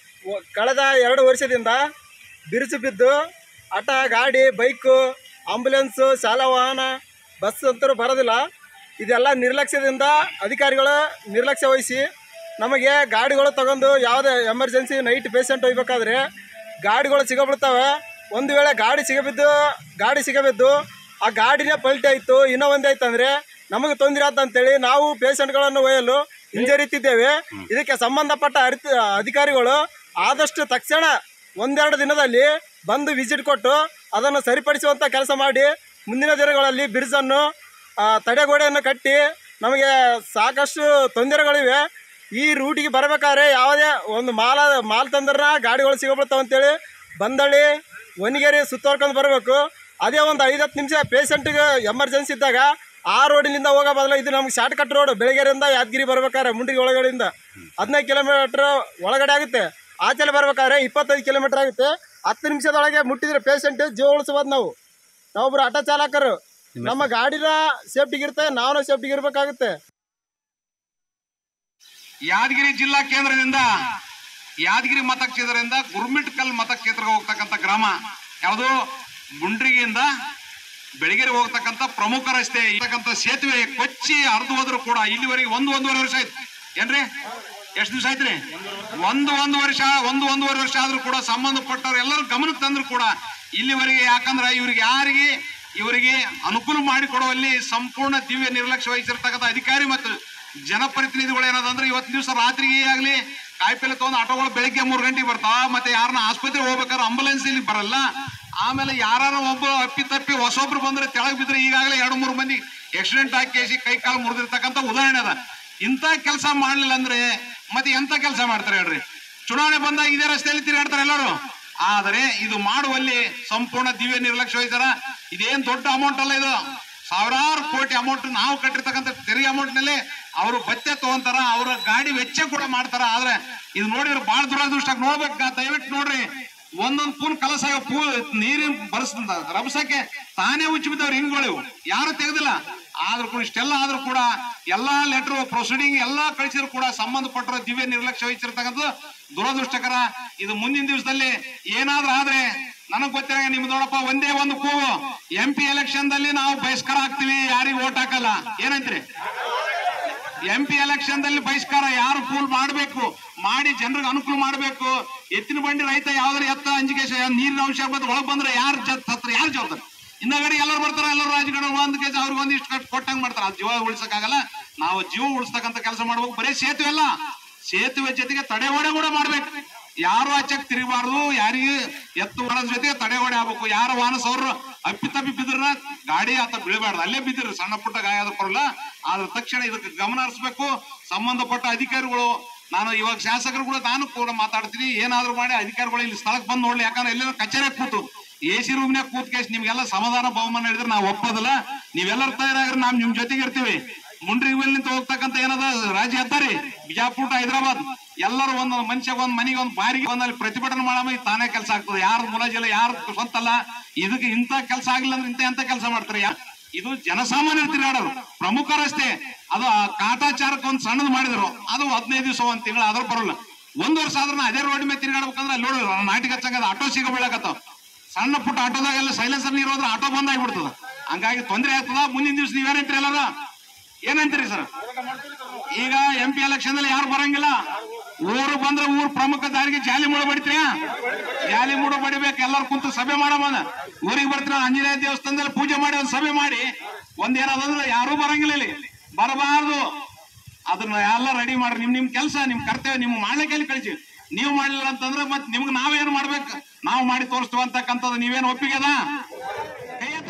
ಕಳೆದ ಎರಡು ವರ್ಷದಿಂದ ಬಿರುಸು ಬಿದ್ದು ಆಟೋ, ಗಾಡಿ, ಬೈಕು, ಆಂಬುಲೆನ್ಸು, ಶಾಲಾ ವಾಹನ, ಬಸ್ ಅಂತರೂ ಬರೋದಿಲ್ಲ. ಇದೆಲ್ಲ ನಿರ್ಲಕ್ಷ್ಯದಿಂದ ಅಧಿಕಾರಿಗಳು ನಿರ್ಲಕ್ಷ್ಯ ವಹಿಸಿ ನಮಗೆ ಗಾಡಿಗಳು ತಗೊಂಡು ಯಾವುದೇ ಎಮರ್ಜೆನ್ಸಿ ನೈಟ್ ಪೇಷಂಟ್ ಹೋಗ್ಬೇಕಾದ್ರೆ ಗಾಡಿಗಳು ಸಿಗಬಿಡ್ತವೆ. ಒಂದು ವೇಳೆ ಗಾಡಿ ಸಿಗಬಿದ್ದು ಗಾಡಿ ಸಿಗಬಿದ್ದು ಆ ಗಾಡಿನೇ ಪಲ್ಟಿ ಆಯಿತು, ಇನ್ನೂ ಒಂದೇ ಆಯ್ತು ಅಂದರೆ ನಮಗೆ ತೊಂದರೆ ಆಯ್ತು ಅಂತೇಳಿ ನಾವು ಪೇಷಂಟ್ಗಳನ್ನು ಒಯ್ಯಲು ಹಿಂಜರಿತಿದ್ದೇವೆ. ಇದಕ್ಕೆ ಸಂಬಂಧಪಟ್ಟ ಅರಿತ ಅಧಿಕಾರಿಗಳು ಆದಷ್ಟು ತಕ್ಷಣ ಒಂದೆರಡು ದಿನದಲ್ಲಿ ಬಂದು ವಿಸಿಟ್ ಕೊಟ್ಟು ಅದನ್ನು ಸರಿಪಡಿಸುವಂಥ ಕೆಲಸ ಮಾಡಿ ಮುಂದಿನ ದಿನಗಳಲ್ಲಿ ಬ್ರಿಡ್ಜನ್ನು ತಡೆಗೋಡೆಯನ್ನು ಕಟ್ಟಿ ನಮಗೆ ಸಾಕಷ್ಟು ತೊಂದರೆಗಳಿವೆ. ಈ ರೂಟಿಗೆ ಬರ್ಬೇಕಾದ್ರೆ ಯಾವುದೇ ಒಂದು ಮಾಲ ಮಾಲ್ ತಂದ್ರೆ ಗಾಡಿಗಳು ಸಿಗೋಬಿಡ್ತಾವ ಅಂತೇಳಿ ಬಂದಳ್ಳಿ ಒಣಗೇರಿ ಸುತ್ತೋರ್ಕೊಂಡು ಬರಬೇಕು. ಅದೇ ಒಂದು ಐದು ಹತ್ತು ನಿಮಿಷ ಪೇಷಂಟ್ಗೆ ಎಮರ್ಜೆನ್ಸಿ ಇದ್ದಾಗ ಆ ರೋಡಿನಿಂದ ಹೋಗೋ ಬದಲು ಇದು ನಮ್ಗೆ ಶಾರ್ಟ್ ಕಟ್ ರೋಡ್. ಬೆಳಗ್ಗೆರಿಂದ ಯಾದಗಿರಿ ಬರ್ಬೇಕಾದ್ರೆ ಮುಂಡ್ರಿಗೆ ಒಳಗಡೆಯಿಂದ ಹದಿನೈದು ಕಿಲೋಮೀಟ್ರ್ ಒಳಗಡೆ ಆಗುತ್ತೆ. ಆಚೆಲೆ ಬರ್ಬೇಕಾದ್ರೆ ಇಪ್ಪತ್ತೈದು ಕಿಲೋಮೀಟ್ರ್ ಆಗುತ್ತೆ. ಹತ್ತು ನಿಮಿಷದೊಳಗೆ ಮುಟ್ಟಿದ್ರೆ ಪೇಷಂಟ್ ಜೀವ ಉಳಿಸ್ಬೋದು. ನಾವು ನಾವೊಬ್ರು ಆಟೋ ಚಾಲಕರು, ನಮ್ಮ ಗಾಡಿನ ಸೇಫ್ಟಿಗಿರುತ್ತೆ, ನಾವು ಸೇಫ್ಟಿಗೆ ಇರಬೇಕಾಗುತ್ತೆ. ಯಾದಗಿರಿ ಜಿಲ್ಲಾ ಕೇಂದ್ರದಿಂದ ಯಾದಗಿರಿ ಮತಕ್ಷೇತ್ರದಿಂದ ಗುರ್ಮಿಟ್ಕಲ್ ಮತಕ್ಷೇತ್ರಕ್ಕೆ ಹೋಗ್ತಕ್ಕಂಥ ಗ್ರಾಮ ಯಾವುದು? ಗುಂಡ್ರಿಗಿಯಿಂದ ಬೆಳಗೆರೆ ಹೋಗ್ತಕ್ಕಂಥ ಪ್ರಮುಖ ರಸ್ತೆ ಇರ್ತಕ್ಕಂಥ ಸೇತುವೆ ಕೊಚ್ಚಿ ಹರಿದು ಹೋದ್ರು ಕೂಡ ಇಲ್ಲಿವರೆಗೆ ಒಂದು ಒಂದೂವರೆ ವರ್ಷ ಆಯ್ತು ಏನ್ರಿ? ಎಷ್ಟು ದಿವಸ ಆಯ್ತ್ರಿ? ಒಂದು ಒಂದು ವರ್ಷ ಒಂದು ಒಂದೂವರೆ ವರ್ಷ ಆದ್ರೂ ಕೂಡ ಸಂಬಂಧಪಟ್ಟವ್ರು ಎಲ್ಲರೂ ಗಮನಕ್ಕೆ ತಂದ್ರು ಕೂಡ ಇಲ್ಲಿವರೆಗೆ, ಯಾಕಂದ್ರೆ ಇವ್ರಿಗೆ ಯಾರಿಗೆ ಇವರಿಗೆ ಅನುಕೂಲ ಮಾಡಿಕೊಡುವಲ್ಲಿ ಸಂಪೂರ್ಣ ದಿವ್ಯ ನಿರ್ಲಕ್ಷ್ಯ ವಹಿಸಿರ್ತಕ್ಕಂಥ ಅಧಿಕಾರಿ ಮತ್ತು ಜನಪ್ರತಿನಿಧಿಗಳು ಏನದಂದ್ರೆ ಇವತ್ತು ದಿವಸ ರಾತ್ರಿಗೆ ಆಗ್ಲಿ ಕಾಯಿಪಲ್ಲೆ ತಗೊಂಡು ಆಟೋಗಳು ಬೆಳಿಗ್ಗೆ ಮೂರು ಗಂಟೆಗೆ ಬರ್ತಾವ. ಮತ್ತೆ ಯಾರನ್ನ ಆಸ್ಪತ್ರೆಗೆ ಹೋಗ್ಬೇಕಾದ್ರೆ ಆಂಬುಲೆನ್ಸ್ ಇಲ್ಲಿ ಬರಲ್ಲ. ಆಮೇಲೆ ಯಾರು ಒಬ್ಬ ಅಪ್ಪಿ ತಪ್ಪಿ ಹೊಸೊಬ್ರು ಬಂದ್ರೆ ತೆಳಗ್ ಬಿದ್ರೆ ಈಗಾಗಲೇ ಎರಡು ಮೂರು ಮಂದಿ ಆಕ್ಸಿಡೆಂಟ್ ಆಗಿ ಕೈ ಕಾಲು ಮುರಿದಿರ್ತಕ್ಕಂಥ ಉದಾಹರಣೆ ಅದ. ಇಂಥ ಕೆಲಸ ಮಾಡ್ಲಿಲ್ಲ ಅಂದ್ರೆ ಮತ್ತೆ ಎಂತ ಕೆಲಸ ಮಾಡ್ತಾರೆ ಹೇಳ್ರಿ? ಚುನಾವಣೆ ಬಂದಾಗ ಇದೇ ರಸ್ತೆಯಲ್ಲಿ ತಿರುಗಾಡ್ತಾರೆ ಎಲ್ಲರೂ. ಆದರೆ ಇದು ಮಾಡುವಲ್ಲಿ ಸಂಪೂರ್ಣ ದಿವ್ಯ ನಿರ್ಲಕ್ಷ್ಯ ವಹಿಸ್ತಾರ. ಇದೇನ್ ದೊಡ್ಡ ಅಮೌಂಟ್ ಅಲ್ಲ, ಇದು ಸಾವಿರಾರು ಕೋಟಿ ಅಮೌಂಟ್ ನಾವು ಕಟ್ಟಿರ್ತಕ್ಕಂಥ ತೆರಿಗೆ ಅಮೌಂಟ್ ನಲ್ಲಿ ಅವರು ಬತ್ತೆ ತಗೊಂತಾರ, ಅವರ ಗಾಡಿ ವೆಚ್ಚ ಕೂಡ ಮಾಡ್ತಾರ. ಆದ್ರೆ ಇದು ನೋಡಿದ್ರೆ ಬಹಳ ದುರದೃಷ್ಟ. ನೋಡ್ಬೇಕು, ದಯವಿಟ್ಟು ನೋಡ್ರಿ. ಒಂದೊಂದು ಪೂನ್ ಕಲಸ ಪೂ ನೀರಿನ ಬರ್ಸ ರಭಸಕ್ಕೆ ತಾನೇ ಉಚ್ಚಿ ಬಿದ್ದವ್ರು ಹಿಂಗಳು ಯಾರು ತೆಗೆದಿಲ್ಲ. ಆದ್ರೂ ಕೂಡ ಇಷ್ಟೆಲ್ಲ ಆದ್ರೂ ಕೂಡ ಎಲ್ಲಾ ಲೆಟರ್ ಪ್ರೊಸೀಡಿಂಗ್ ಎಲ್ಲಾ ಕಳಿಸಿದ್ರು ಕೂಡ ಸಂಬಂಧಪಟ್ಟರು ದಿವ್ಯ ನಿರ್ಲಕ್ಷ್ಯ ವಹಿಸಿರ್ತಕ್ಕಂಥದ್ದು ದುರದೃಷ್ಟಕರ. ಇದು ಮುಂದಿನ ದಿವಸದಲ್ಲಿ ಏನಾದ್ರೂ ಆದ್ರೆ ನನಗ್ ಗೊತ್ತಿರ ನಿಮ್ ನೋಡಪ್ಪ ಒಂದೇ ಒಂದು ಕೂಗು, ಎಂ ಪಿ ಎಲೆಕ್ಷನ್ ದಲ್ಲಿ ನಾವು ಬಹಿಷ್ಕಾರ ಹಾಕ್ತಿವಿ, ಯಾರಿಗೆ ಓಟ್ ಹಾಕಲ್ಲ. ಏನಂತ್ರಿ? ಎಂ ಪಿ ಎಲೆಕ್ಷನ್ ದಲ್ಲಿ ಬಹಿಷ್ಕಾರ ಯಾರು ಫೂಲ್ ಮಾಡ್ಬೇಕು, ಮಾಡಿ ಜನರಿಗೆ ಅನುಕೂಲ ಮಾಡ್ಬೇಕು. ಎತ್ತಿನ ಬಂಡಿ ರೈತ ಯಾವ್ದಾರು ಎತ್ತ ಅಂಜಿಕೆ ನೀರಿನ ಅಂಶ ಬಂದ್ರೆ ಒಳಗ್ ಬಂದ್ರೆ ಯಾರು ಹತ್ರ ಯಾರು ಜವಾಬ್ದಾರ? ಹಿಂದಗಡೆ ಎಲ್ಲರೂ ಬರ್ತಾರ, ಎಲ್ಲರೂ ರಾಜಕಾರಣ ಒಂದ್ ಕೆಜಿ ಅವ್ರಿಗೆ ಒಂದಿಷ್ಟು ಕೊಟ್ಟಂಗ್ ಮಾಡ್ತಾರ. ಅದು ಜೀವ ಉಳಿಸಕ್ಕಾಗಲ್ಲ. ನಾವು ಜೀವ ಉಳಿಸ್ತಕ್ಕಂಥ ಕೆಲಸ ಮಾಡ್ಬೇಕು. ಬರೀ ಸೇತುವೆ ಅಲ್ಲ, ಸೇತುವೆ ಜೊತೆಗೆ ತಡೆಗೋಡೆ ಕೂಡ ಮಾಡ್ಬೇಕು. ಯಾರು ಆಚೆಗೆ ತಿರುಗಬಾರ್ದು, ಯಾರಿಗೆ ಎತ್ತು ಹೊರದ ಜೊತೆಗೆ ತಡೆಗೋಡೆ ಆಗ್ಬೇಕು. ಯಾರ ವಾಹನ ಅವ್ರು ಅಪ್ಪಿ ತಪ್ಪಿ ಬಿದ್ರ ಗಾಡಿ ಆತ ಬೀಳಬಾರ್ದು, ಅಲ್ಲೇ ಬಿದ್ದಿರು ಸಣ್ಣ ಪುಟ್ಟ ಗಾಯ ಆದ ಬರಲ್ಲ. ಆದ್ರ ತಕ್ಷಣ ಇದಕ್ಕೆ ಗಮನ ಹರಿಸ್ಬೇಕು ಸಂಬಂಧಪಟ್ಟ ಅಧಿಕಾರಿಗಳು. ನಾನು ಇವಾಗ ಶಾಸಕರು ಕೂಡ ನಾನು ಕೂಡ ಮಾತಾಡ್ತೀನಿ, ಏನಾದ್ರು ಮಾಡಿ ಅಧಿಕಾರಿಗಳು ಇಲ್ಲಿ ಸ್ಥಳಕ್ಕೆ ಬಂದು ನೋಡ್ಲಿ. ಯಾಕಂದ್ರೆ ಎಲ್ಲರೂ ಕಚೇರಿ ಕೂತು ಎ ಸಿ ರೂಮ್ನಾಗ ಕೂತ್ ಕೇಸ್ ನಿಮ್ಗೆಲ್ಲ ಸಮಾಧಾನ ಬಹುಮಾನ ಹೇಳಿದ್ರೆ ನಾವು ಒಪ್ಪೋದಿಲ್ಲ. ನೀವೆಲ್ಲರೂ ತಯಾರಾಗ್ರೆ ನಾವ್ ನಿಮ್ ಜೊತೆಗೆ ಇರ್ತೀವಿ. ಮುಂಡ್ರಿಗಿಂತ ಹೋಗ್ತಕ್ಕಂಥ ಏನದ ರಾಜ್ಯ ಹೆದ್ದಾರಿ ಬಿಜಾಪುರ ಹೈದರಾಬಾದ್ ಎಲ್ಲರೂ ಒಂದ್ ಮನುಷ್ಯ ಒಂದ್ ಮನೆಗೆ ಒಂದ್ ಬಾರಿಗೆ ಒಂದಲ್ಲಿ ಪ್ರತಿಭಟನೆ ಮಾಡೋ ತಾನೇ ಕೆಲಸ ಆಗ್ತದೆ. ಯಾರು ಮುಲಾಜಿಲ್ಲ, ಯಾರು ಸ್ವಂತ ಅಲ್ಲ. ಇದಕ್ಕೆ ಇಂಥ ಕೆಲಸ ಆಗಿಲ್ಲ ಅಂದ್ರೆ ಇಂತ ಎಂತ ಕೆಲಸ ಮಾಡ್ತಾರೆ? ಇದು ಜನಸಾಮಾನ್ಯರು ತಿರುಗಾಡೋರು ಪ್ರಮುಖ ರಸ್ತೆ. ಅದು ಕಾಟಾಚಾರಕ್ಕೆ ಒಂದ್ ಸಣ್ಣದು ಮಾಡಿದ್ರು, ಅದು ಹದಿನೈದು ದಿವಸ ಒಂದ್ ತಿಂಗಳು ಆದ್ರೂ ಬರೋಲ್ಲ. ಒಂದ್ ವರ್ಷ ಆದ್ರೂ ಅದೇ ರೋಡ್ ಮೇಲೆ ತಿರುಗಾಡ್ಬೇಕಂದ್ರೆ ಅಲ್ಲಿ ನೋಡಿದ್ರು ನಾಟಿಕ ಹಚ್ಚಂಗ ಆಟೋ ಸಿಗ ಬೀಳಕತ್ತಾವ. ಸಣ್ಣ ಪುಟ್ಟ ಆಟೋದಾಗೆಲ್ಲ ಸೈಲೆನ್ಸರ್ ನೀರು ಹೋದ್ರೆ ಆಟೋ ಬಂದ್ ಆಗಿಬಿಡ್ತದ. ಹಂಗಾಗಿ ತೊಂದರೆ ಆಗ್ತದ. ಮುಂದಿನ ದಿವಸ ನೀವೇನಂತೀರಿ ಎಲ್ಲಾರ? ಏನಂತೀರಿ ಸರ್? ಈಗ ಎಂ ಪಿ ಎಲೆಕ್ಷನ್ ದಲ್ಲಿ ಯಾರು ಬರಂಗಿಲ್ಲ. ಊರು ಬಂದ್ರೆ ಊರ್ ಪ್ರಮುಖ ದಾರಿಗೆ ಜಾಲಿ ಮೂಡ ಬಡಿತೀರ, ಜಾಲಿ ಮೂಡ ಬಡಿಬೇಕು. ಎಲ್ಲರೂ ಕುಂತು ಸಭೆ ಮಾಡಮ್ಮ. ಊರಿಗೆ ಬರ್ತೀರ ಆಂಜನೇಯ ದೇವಸ್ಥಾನದಲ್ಲಿ ಪೂಜೆ ಮಾಡಿ ಒಂದ್ ಸಭೆ ಮಾಡಿ ಒಂದ್ ಏನಾದಂದ್ರೆ ಯಾರು ಬರಂಗಿಲ್ಲ, ಇಲ್ಲಿ ಬರಬಾರ್ದು. ಅದನ್ನ ಎಲ್ಲ ರೆಡಿ ಮಾಡ್ರಿ. ನಿಮ್ ನಿಮ್ ಕೆಲಸ, ನಿಮ್ ಕರ್ತವ್ಯ ನಿಮ್ ಮಾಡ್ಲಿಕ್ಕೆ ಕಳಿಸಿ. ನೀವು ಮಾಡ್ಲಿಲ್ಲ ಅಂತಂದ್ರೆ ಮತ್ ನಿಮ್ಗೆ ನಾವೇನು ಮಾಡ್ಬೇಕು, ನಾವು ಮಾಡಿ ತೋರಿಸ್ತೀವಿ ಅಂತಕ್ಕಂಥದ್ದು ನೀವೇನು ಒಪ್ಪಿಗೆ ಅದ? ಕೈ ಹತ್ರ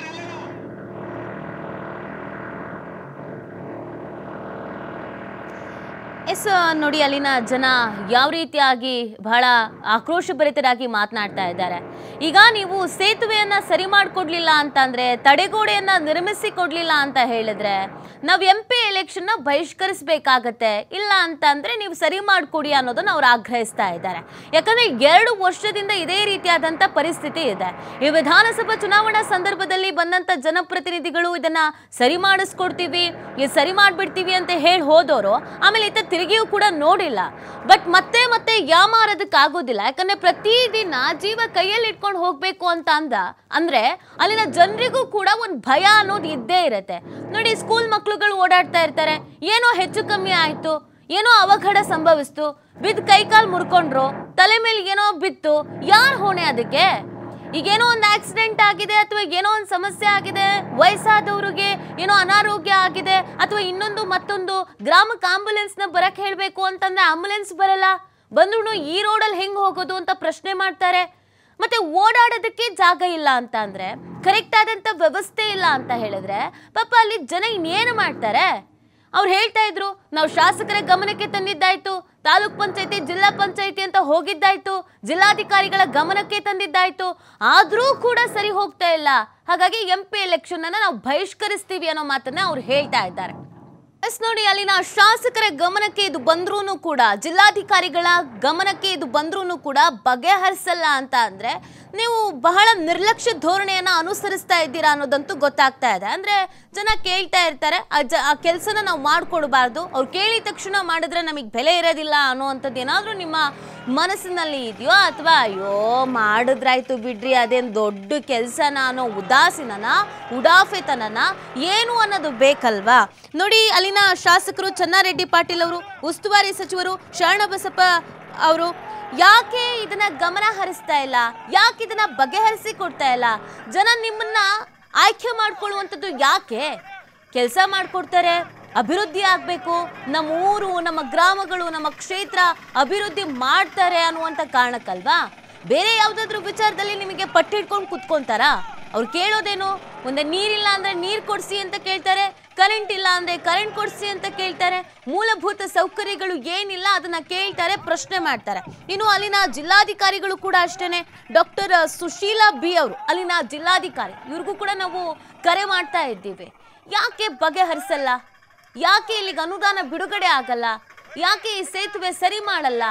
ಎಸ್ ನೋಡಿ, ಅಲ್ಲಿನ ಜನ ಯಾವ ರೀತಿಯಾಗಿ ಬಹಳ ಆಕ್ರೋಶಭರಿತರಾಗಿ ಮಾತನಾಡ್ತಾ ಇದ್ದಾರೆ. ಈಗ ನೀವು ಸೇತುವೆಯನ್ನ ಸರಿ ಮಾಡಿಕೊಡ್ಲಿಲ್ಲ ಅಂತಂದ್ರೆ, ತಡೆಗೋಡೆಯನ್ನ ನಿರ್ಮಿಸಿ ಕೊಡ್ಲಿಲ್ಲ ಅಂತ ಹೇಳಿದ್ರೆ ನಾವು ಎಂ ಪಿ ಎಲೆಕ್ಷನ್ನ ಬಹಿಷ್ಕರಿಸಬೇಕಾಗತ್ತೆ. ಇಲ್ಲ ಅಂತಂದ್ರೆ ನೀವು ಸರಿ ಮಾಡಿಕೊಡಿ ಅನ್ನೋದನ್ನ ಅವ್ರು ಆಗ್ರಹಿಸ್ತಾ ಇದ್ದಾರೆ. ಯಾಕಂದ್ರೆ ಎರಡು ವರ್ಷದಿಂದ ಇದೇ ರೀತಿಯಾದಂಥ ಪರಿಸ್ಥಿತಿ ಇದೆ. ಈ ವಿಧಾನಸಭಾ ಚುನಾವಣಾ ಸಂದರ್ಭದಲ್ಲಿ ಬಂದಂಥ ಜನಪ್ರತಿನಿಧಿಗಳು ಇದನ್ನ ಸರಿ ಮಾಡಿಸ್ಕೊಡ್ತೀವಿ, ಇದು ಸರಿ ಮಾಡಿಬಿಡ್ತೀವಿ ಅಂತ ಹೇಳಿ ಹೋದವರು ಆಮೇಲೆ ಇತ್ತ ತಿರುಗಿಯೂ ಕೂಡ ನೋಡಿಲ್ಲ. ಬಟ್ ಮತ್ತೆ ಮತ್ತೆ ಯಾಮಾರೋದಕ್ಕಾಗೋದಿಲ್ಲ. ಯಾಕಂದ್ರೆ ಪ್ರತಿದಿನ ಜೀವ ಕೈಯಲ್ಲಿ ಇಟ್ಕೊಂಡು ಹೋಗ್ಬೇಕು ಅಂತ ಅಂದ ಅಂದ್ರೆ ಅಲ್ಲಿನ ಜನರಿಗೂ ಕೂಡ ಒಂದು ಭಯ ಅನ್ನೋದು ಇದ್ದೇ ಇರುತ್ತೆ. ನೋಡಿ, ಸ್ಕೂಲ್ ಮಕ್ಳುಗಳು ಓಡಾಡ್ತಾ ಇರ್ತಾರೆ, ಏನೋ ಹೆಚ್ಚು ಕಮ್ಮಿ ಆಯ್ತು, ಏನೋ ಅವಘಡ ಸಂಭವಿಸ್ತು, ಬಿದ್ದು ಕೈಕಾಲು ಮುರ್ಕೊಂಡ್ರು, ತಲೆ ಮೇಲೆ ಏನೋ ಬಿತ್ತು, ಯಾರು ಹೊಣೆ ಅದಕ್ಕೆ? ಈಗೇನೋ ಒಂದು ಆಕ್ಸಿಡೆಂಟ್ ಆಗಿದೆ ಅಥವಾ ಏನೋ ಒಂದು ಸಮಸ್ಯೆ ಆಗಿದೆ, ವಯಸ್ಸಾದವ್ರಿಗೆ ಏನೋ ಅನಾರೋಗ್ಯ ಆಗಿದೆ ಅಥವಾ ಇನ್ನೊಂದು ಮತ್ತೊಂದು, ಗ್ರಾಮಕ್ಕೆ ಆಂಬುಲೆನ್ಸ್ನ ಬರಕ್ಕೆ ಹೇಳಬೇಕು ಅಂತಂದ್ರೆ ಆಂಬುಲೆನ್ಸ್ ಬರಲ್ಲ, ಬಂದ್ರು ಈ ರೋಡಲ್ಲಿ ಹೆಂಗೆ ಹೋಗೋದು ಅಂತ ಪ್ರಶ್ನೆ ಮಾಡ್ತಾರೆ. ಮತ್ತೆ ಓಡಾಡೋದಕ್ಕೆ ಜಾಗ ಇಲ್ಲ ಅಂತ ಅಂದ್ರೆ, ಕರೆಕ್ಟ್ ಆದಂಥ ವ್ಯವಸ್ಥೆ ಇಲ್ಲ ಅಂತ ಹೇಳಿದ್ರೆ ಪಾಪ ಅಲ್ಲಿ ಜನ ಇನ್ನೇನು ಮಾಡ್ತಾರೆ? ಅವ್ರು ಹೇಳ್ತಾ ಇದ್ರು ನಾವು ಶಾಸಕರ ಗಮನಕ್ಕೆ ತಂದಿದ್ದಾಯ್ತು, ತಾಲೂಕ್ ಪಂಚಾಯತಿ ಜಿಲ್ಲಾ ಪಂಚಾಯತಿ ಅಂತ ಹೋಗಿದ್ದಾಯ್ತು, ಜಿಲ್ಲಾಧಿಕಾರಿಗಳ ಗಮನಕ್ಕೆ ತಂದಿದ್ದಾಯ್ತು, ಆದ್ರೂ ಕೂಡ ಸರಿ ಹೋಗ್ತಾ ಇಲ್ಲ. ಹಾಗಾಗಿ ಎಂ ಪಿ ಎಲೆಕ್ಷನ್ ಅನ್ನ ನಾವು ಬಹಿಷ್ಕರಿಸ್ತೀವಿ ಅನ್ನೋ ಮಾತನ್ನ ಅವ್ರು ಹೇಳ್ತಾ ಇದ್ದಾರೆ. ಎಸ್ ನೋಡಿ, ಅಲ್ಲಿನ ಶಾಸಕರ ಗಮನಕ್ಕೆ ಇದು ಬಂದ್ರೂ ಕೂಡ, ಜಿಲ್ಲಾಧಿಕಾರಿಗಳ ಗಮನಕ್ಕೆ ಇದು ಬಂದ್ರೂ ಕೂಡ ಬಗೆಹರಿಸಲ್ಲ ಅಂತ ಅಂದ್ರೆ ನೀವು ಬಹಳ ನಿರ್ಲಕ್ಷ್ಯ ಧೋರಣೆಯನ್ನ ಅನುಸರಿಸ್ತಾ ಇದ್ದೀರಾ ಅನ್ನೋದಂತೂ ಗೊತ್ತಾಗ್ತಾ ಇದೆ. ಅಂದ್ರೆ ಜನ ಕೇಳ್ತಾ ಇರ್ತಾರೆ, ಆ ಜ ಆ ಕೆಲಸನ ನಾವು ಮಾಡ್ಕೊಡ್ಬಾರ್ದು, ಅವ್ರು ಕೇಳಿದ ತಕ್ಷಣ ಮಾಡಿದ್ರೆ ನಮಗೆ ಬೆಲೆ ಇರೋದಿಲ್ಲ ಅನ್ನೋವಂಥದ್ದು ಏನಾದರೂ ನಿಮ್ಮ ಮನಸ್ಸಿನಲ್ಲಿ ಇದೆಯೋ, ಅಥವಾ ಅಯ್ಯೋ ಮಾಡಿದ್ರಾಯ್ತು ಬಿಡ್ರಿ ಅದೇನು ದೊಡ್ಡ ಕೆಲಸನ ಅನ್ನೋ ಉದಾಸೀನನ ಉಡಾಫೆತನನ ಏನು ಅನ್ನೋದು ಬೇಕಲ್ವಾ? ನೋಡಿ, ಅಲ್ಲಿನ ಶಾಸಕರು ಚೆನ್ನಾರೆಡ್ಡಿ ಪಾಟೀಲ್ ಅವರು, ಉಸ್ತುವಾರಿ ಸಚಿವರು ಶರಣಬಸಪ್ಪ ಅವರು ಯಾಕೆ ಇದನ್ನ ಗಮನ ಹರಿಸ್ತಾ ಇಲ್ಲ? ಯಾಕೆ ಇದನ್ನ ಬಗೆಹರಿಸಿ ಕೊಡ್ತಾ ಇಲ್ಲ? ಜನ ನಿಮ್ಮನ್ನ ಆಯ್ಕೆ ಮಾಡ್ಕೊಳ್ಳುವಂಥದ್ದು ಯಾಕೆ? ಕೆಲಸ ಮಾಡ್ಕೊಡ್ತಾರೆ, ಅಭಿವೃದ್ಧಿ ಆಗಬೇಕು, ನಮ್ಮ ಊರು, ನಮ್ಮ ಗ್ರಾಮಗಳು, ನಮ್ಮ ಕ್ಷೇತ್ರ ಅಭಿವೃದ್ಧಿ ಮಾಡ್ತಾರೆ ಅನ್ನುವಂಥ ಕಾರಣಕ್ಕಲ್ವಾ? ಬೇರೆ ಯಾವುದಾದ್ರೂ ವಿಚಾರದಲ್ಲಿ ನಿಮಗೆ ಪಟ್ಟಿಡ್ಕೊಂಡು ಕುತ್ಕೊಂತಾರಾ? ಅವ್ರು ಕೇಳೋದೇನು? ಒಂದೇ ನೀರಿಲ್ಲ ಅಂದರೆ ನೀರು ಕೊಡಿಸಿ ಅಂತ ಕೇಳ್ತಾರೆ, ಕರೆಂಟ್ ಇಲ್ಲ ಅಂದರೆ ಕರೆಂಟ್ ಕೊಡಿಸಿ ಅಂತ ಕೇಳ್ತಾರೆ, ಮೂಲಭೂತ ಸೌಕರ್ಯಗಳು ಏನಿಲ್ಲ ಅದನ್ನು ಕೇಳ್ತಾರೆ, ಪ್ರಶ್ನೆ ಮಾಡ್ತಾರೆ. ಇನ್ನು ಅಲ್ಲಿನ ಜಿಲ್ಲಾಧಿಕಾರಿಗಳು ಕೂಡ ಅಷ್ಟೇ. ಡಾಕ್ಟರ್ ಸುಶೀಲಾ ಬಿ ಅವರು ಅಲ್ಲಿನ ಜಿಲ್ಲಾಧಿಕಾರಿ, ಇವ್ರಿಗೂ ಕೂಡ ನಾವು ಕರೆ ಮಾಡ್ತಾ ಇದ್ದೀವಿ. ಯಾಕೆ ಬಗೆಹರಿಸಲ್ಲ? ಯಾಕೆ ಇಲ್ಲಿಗೆ ಅನುದಾನ ಬಿಡುಗಡೆ ಆಗಲ್ಲ? ಯಾಕೆ ಈ ಸೇತುವೆ ಸರಿ ಮಾಡಲ್ಲ?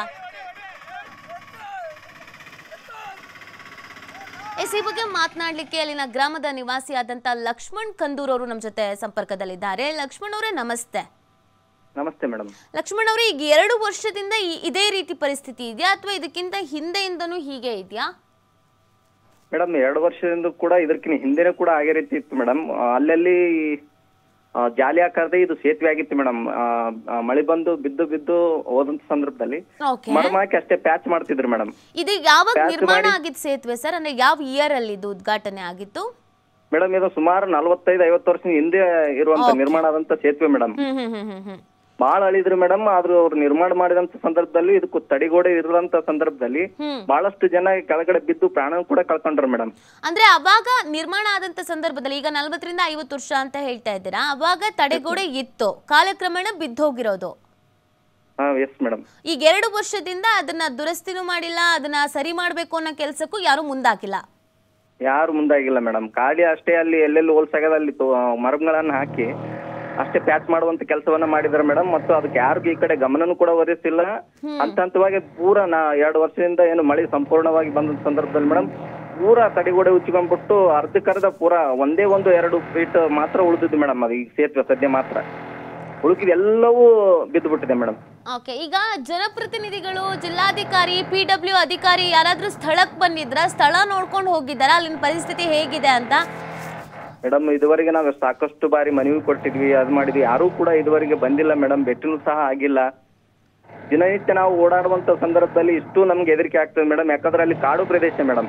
ಎಸ್ ಈ ಬಗ್ಗೆ ಮಾತನಾಡಲಿಕ್ಕೆ ಅಲ್ಲಿನ ಗ್ರಾಮದ ನಿವಾಸಿಯಾದಂತ ಲಕ್ಷ್ಮಣ್ ಕಂದೂರ್ ಅವರು ನಮ್ಮ ಜೊತೆ ಸಂಪರ್ಕದಲ್ಲಿದ್ದಾರೆ. ಲಕ್ಷ್ಮಣ್ ಅವರೇ ನಮಸ್ತೆ. ನಮಸ್ತೆ ಮೇಡಮ್. ಲಕ್ಷ್ಮಣ್ ಅವರೇ, ಈಗ ಎರಡು ವರ್ಷದಿಂದ ಇದೇ ರೀತಿ ಪರಿಸ್ಥಿತಿ ಇದೆಯಾ ಅಥವಾ ಇದಕ್ಕಿಂತ ಹಿಂದೆಯಿಂದನೂ ಹೀಗೆ ಇದೆಯಾ? ಮೇಡಮ್, ಎರಡು ವರ್ಷದಿಂದ ಕೂಡ ಇದಕ್ಕಿಂತ ಹಿಂದೆನೂ ಕೂಡ ಆಗೇ ರೀತಿ ಇತ್ತು ಮೇಡಮ್. ಅಲ್ಲಲ್ಲಿ ಜಾಲಿ ಆಕಾರದ ಇದು ಸೇತುವೆ ಆಗಿತ್ತು ಮೇಡಮ್. ಮಳೆ ಬಂದು ಬಿದ್ದು ಬಿದ್ದು ಹೋದಂತ ಸಂದರ್ಭದಲ್ಲಿ ಮರಮಾಕಿ ಅಷ್ಟೇ ಪ್ಯಾಚ್ ಮಾಡ್ತಿದ್ರು ಮೇಡಮ್. ಇದು ಯಾವಾಗ ನಿರ್ಮಾಣ ಆಗಿತ್ತು ಸೇತುವೆ ಸರ್? ಅಂದ್ರೆ ಯಾವ ಇಯರ್ ಅಲ್ಲಿ ಇದು ಉದ್ಘಾಟನೆ ಆಗಿತ್ತು? ಮೇಡಮ್, ಇದು ಸುಮಾರು ನಲವತ್ತೈದು ಐವತ್ತು ವರ್ಷದ ಹಿಂದೆ ಇರುವಂತ ನಿರ್ಮಾಣ ಆದಂತ ಸೇತುವೆ ಮೇಡಮ್. ಬಾಳ ಅಳಿದ್ರು ಮೇಡಮ್. ಆದ್ರೂ ಅವ್ರು ನಿರ್ಮಾಣ ಮಾಡಿದಂತ ಸಂದರ್ಭದಲ್ಲಿ ಇದಕ್ಕೂ ತಡೆಗೋಡೆ ಇರುವಂತ ಸಂದರ್ಭದಲ್ಲಿ ಬಹಳಷ್ಟು ಜನ ಕೆಳಗಡೆ ಬಿದ್ದು ಪ್ರಾಣ ಕೂಡ ಕಳ್ಕೊಂಡ್ರು ಮೇಡಮ್. ಅಂದ್ರೆ ಅವಾಗ ನಿರ್ಮಾಣ ಆದಂತ ಸಂದರ್ಭದಲ್ಲಿ, ಈಗ ನಲ್ವತ್ತರಿಂದ ಐವತ್ತು ವರ್ಷ ಅಂತ ಹೇಳ್ತಾ ಇದ್ದೀರಾ, ಅವಾಗ ತಡೆಗೋಡೆ ಇತ್ತು, ಕಾಲಕ್ರಮೇಣ ಬಿದ್ದೋಗಿರೋದು. Yes madam. ಈಗ ಎರಡು ವರ್ಷದಿಂದ ಅದನ್ನ ದುರಸ್ತಿನೂ ಮಾಡಿಲ್ಲ, ಅದನ್ನ ಸರಿ ಮಾಡ್ಬೇಕು ಅನ್ನೋ ಕೆಲ್ಸಕ್ಕೂ ಯಾರು ಮುಂದಾಕಿಲ್ಲ. ಯಾರು ಮುಂದಾಗಿಲ್ಲ ಮೇಡಮ್. ಕಾಡಿ ಅಷ್ಟೇ ಅಲ್ಲಿ ಎಲ್ಲೆಲ್ಲಿ ಹೋಲ್ಸಾಗದ ಅಲ್ಲಿ ಮರಗಳನ್ನ ಹಾಕಿ ಅಷ್ಟೇ ಪ್ಯಾಚ್ ಮಾಡುವಂತ ಕೆಲಸವನ್ನ ಮಾಡಿದಾರೆ ಮೇಡಮ್. ಮತ್ತು ಅದಕ್ಕೆ ಯಾರಿಗೂ ಈ ಕಡೆ ಗಮನನೂ ಕೂಡ ಒದಗಿಸಿಲ್ಲ. ಹಂತ ಹಂತವಾಗಿ ಪೂರಾ ನಾ ಎರಡು ವರ್ಷದಿಂದ ಏನು ಮಳೆ ಸಂಪೂರ್ಣವಾಗಿ ಬಂದ ಸಂದರ್ಭದಲ್ಲಿ ಮೇಡಮ್ ಪೂರಾ ತಡೆಗೋಡೆ ಉಚ್ಕೊಂಡ್ಬಿಟ್ಟು ಅರ್ಧಕ್ಕರ್ಧ ಪೂರಾ ಒಂದೇ ಒಂದು ಎರಡು ಫೀಟ್ ಮಾತ್ರ ಉಳಿದಿದ್ದು ಮೇಡಮ್. ಅದು ಈಗ ಸೇತುವೆ ಸದ್ಯ ಮಾತ್ರ ಉಳುಕಿದ ಎಲ್ಲವೂ ಬಿದ್ದು ಬಿಟ್ಟಿದೆ ಮೇಡಮ್. ಓಕೆ, ಈಗ ಜನಪ್ರತಿನಿಧಿಗಳು, ಜಿಲ್ಲಾಧಿಕಾರಿ, ಪಿ ಡಬ್ಲ್ಯೂ ಅಧಿಕಾರಿ ಯಾರಾದ್ರೂ ಸ್ಥಳಕ್ಕೆ ಬಂದಿದ್ರ? ಸ್ಥಳ ನೋಡ್ಕೊಂಡು ಹೋಗಿದ್ದಾರ? ಅಲ್ಲಿನ ಪರಿಸ್ಥಿತಿ ಹೇಗಿದೆ ಅಂತ? ಮೇಡಮ್, ಇದುವರೆಗೆ ನಾವು ಸಾಕಷ್ಟು ಬಾರಿ ಮನವಿ ಕೊಟ್ಟಿದ್ವಿ, ಅದು ಮಾಡಿದ್ವಿ, ಯಾರೂ ಕೂಡ ಇದುವರೆಗೆ ಬಂದಿಲ್ಲ ಮೇಡಮ್. ಭೇಟಿನೂ ಸಹ ಆಗಿಲ್ಲ. ದಿನನಿತ್ಯ ನಾವು ಓಡಾಡುವಂತ ಸಂದರ್ಭದಲ್ಲಿ ಇಷ್ಟು ನಮ್ಗೆ ಹೆದರಿಕೆ ಆಗ್ತದೆ ಮೇಡಮ್. ಯಾಕಂದ್ರೆ ಅಲ್ಲಿ ಕಾಡು ಪ್ರದೇಶ ಮೇಡಮ್.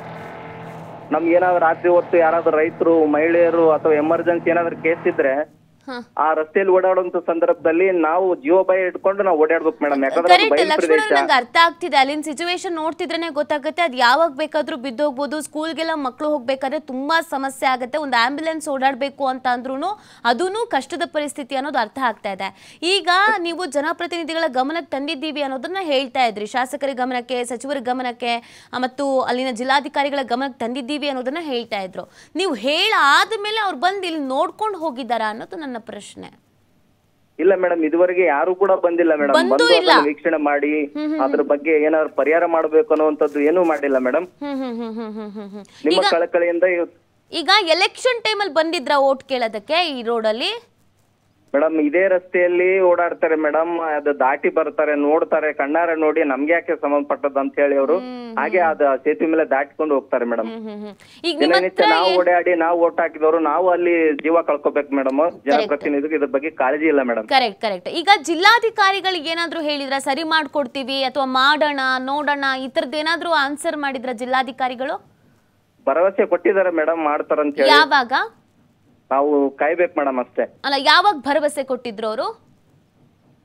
ನಮ್ಗೆ ಏನಾದ್ರು ರಾತ್ರಿ ಹೊತ್ತು ಯಾರಾದ್ರೂ ರೈತರು, ಮಹಿಳೆಯರು ಅಥವಾ ಎಮರ್ಜೆನ್ಸಿ ಏನಾದ್ರು ಕೇಸ್ ಇದ್ರೆ ಆ ರಸ್ತೆಯಲ್ಲಿ ಓಡಾಡುವಂತ ಸಂದರ್ಭದಲ್ಲಿ ನಾವು ಜೀವ ಭಯ ಇಟ್ಕೊಂಡು ನಾವು ಓಡಾಡ್ಬೇಕು ಮೇಡಮ್. ಯಾಕಂದ್ರೆ ಅರ್ಥ ಆಗ್ತಿದೆ, ಅಲ್ಲಿನ ಸಿಚುವೇಶನ್ ನೋಡ್ತಿದ್ರೇನೆ ಗೊತ್ತಾಗುತ್ತೆ. ಅದ್ ಯಾವಾಗ ಬೇಕಾದ್ರೂ ಬಿದ್ದೋಗ್ಬೋದು. ಸ್ಕೂಲ್ಗೆಲ್ಲ ಮಕ್ಳು ಹೋಗ್ಬೇಕಾದ್ರೆ ತುಂಬಾ ಸಮಸ್ಯೆ ಆಗುತ್ತೆ. ಒಂದು ಆಂಬ್ಯುಲೆನ್ಸ್ ಓಡಾಡ್ಬೇಕು ಅಂತ ಅಂದ್ರೂ ಅದೂ ಕಷ್ಟದ ಪರಿಸ್ಥಿತಿ ಅನ್ನೋದು ಅರ್ಥ ಆಗ್ತಾ ಇದೆ. ಈಗ ನೀವು ಜನಪ್ರತಿನಿಧಿಗಳ ಗಮನಕ್ಕೆ ತಂದಿದ್ದೀವಿ ಅನ್ನೋದನ್ನ ಹೇಳ್ತಾ ಇದ್ರಿ, ಶಾಸಕರ ಗಮನಕ್ಕೆ, ಸಚಿವರ ಗಮನಕ್ಕೆ ಮತ್ತು ಅಲ್ಲಿನ ಜಿಲ್ಲಾಧಿಕಾರಿಗಳ ಗಮನಕ್ಕೆ ತಂದಿದ್ದೀವಿ ಅನ್ನೋದನ್ನ ಹೇಳ್ತಾ ಇದ್ರು. ನೀವು ಹೇಳ ಆದ್ಮೇಲೆ ಅವ್ರು ಬಂದು ಇಲ್ಲಿ ನೋಡ್ಕೊಂಡು ಹೋಗಿದ್ದಾರಾ ಅನ್ನೋದು ನನ್ನ ಪ್ರಶ್ನೆ. ಇಲ್ಲ ಮೇಡಮ್, ಇದುವರೆಗೆ ಯಾರು ಕೂಡ ಬಂದಿಲ್ಲ ಮೇಡಮ್. ಬಂದು ವೀಕ್ಷಣೆ ಮಾಡಿ ಅದ್ರ ಬಗ್ಗೆ ಏನಾದ್ರು ಪರಿಹಾರ ಮಾಡಬೇಕು ಅನ್ನುವಂಥದ್ದು ಏನೂ ಮಾಡಿಲ್ಲ ಮೇಡಮ್. ನಿಮ್ಮ ಕಳಕಳಿಯಿಂದ ಈಗ ಎಲೆಕ್ಷನ್ ಟೈಮಲ್ಲಿ ಬಂದಿದ್ರ ಓಟ್ ಕೇಳೋದಕ್ಕೆ ಈ ರೋಡಲ್ಲಿ? ಮೇಡಮ್, ಇದೇ ರಸ್ತೆಯಲ್ಲಿ ಓಡಾಡ್ತಾರೆ ಮೇಡಮ್. ಅದು ದಾಟಿ ಬರ್ತಾರೆ, ನೋಡ್ತಾರೆ, ಕಣ್ಣಾರೆ ನೋಡಿ ನಮ್ಗೆ ಯಾಕೆ ಸಂಬಂಧಪಟ್ಟದ ಅಂತ ಹೇಳಿ ಅವರು ಹಾಗೆ ಅದ ಸೇತುವೆ ಮೇಲೆ ದಾಟಿಕೊಂಡು ಹೋಗ್ತಾರೆ ಮೇಡಮ್. ದಿನನಿತ್ಯ ನಾವು ಓಡಾಡಿ ನಾವು ಓಟ್ ಹಾಕಿದವರು ನಾವು ಅಲ್ಲಿ ಜೀವ ಕಳ್ಕೊಬೇಕು ಮೇಡಮ್. ಜನಪ್ರತಿನಿಧಿಗೆ ಇದ್ರ ಬಗ್ಗೆ ಕಾಳಜಿ ಇಲ್ಲ ಮೇಡಮ್. ಕರೆಕ್ಟ್ ಕರೆಕ್ಟ್ ಈಗ ಜಿಲ್ಲಾಧಿಕಾರಿಗಳಿಗೆ ಏನಾದ್ರು ಹೇಳಿದ್ರ ಸರಿ ಮಾಡ್ಕೊಡ್ತೀವಿ ಅಥವಾ ಮಾಡೋಣ ನೋಡೋಣ ಈ ತರದ್ ಏನಾದ್ರು ಆನ್ಸರ್ ಮಾಡಿದ್ರ ಜಿಲ್ಲಾಧಿಕಾರಿಗಳು? ಭರವಸೆ ಕೊಟ್ಟಿದ್ದಾರೆ ಮೇಡಮ್, ಮಾಡ್ತಾರಂತ ಹೇಳಿ. ಯಾವಾಗ? ನಾವು ಕಾಯ್ಬೇಕು ಮೇಡಮ್ ಅಷ್ಟೇ. ಅಲ್ಲ, ಯಾವಾಗ ಭರವಸೆ ಕೊಟ್ಟಿದ್ರು ಅವರು?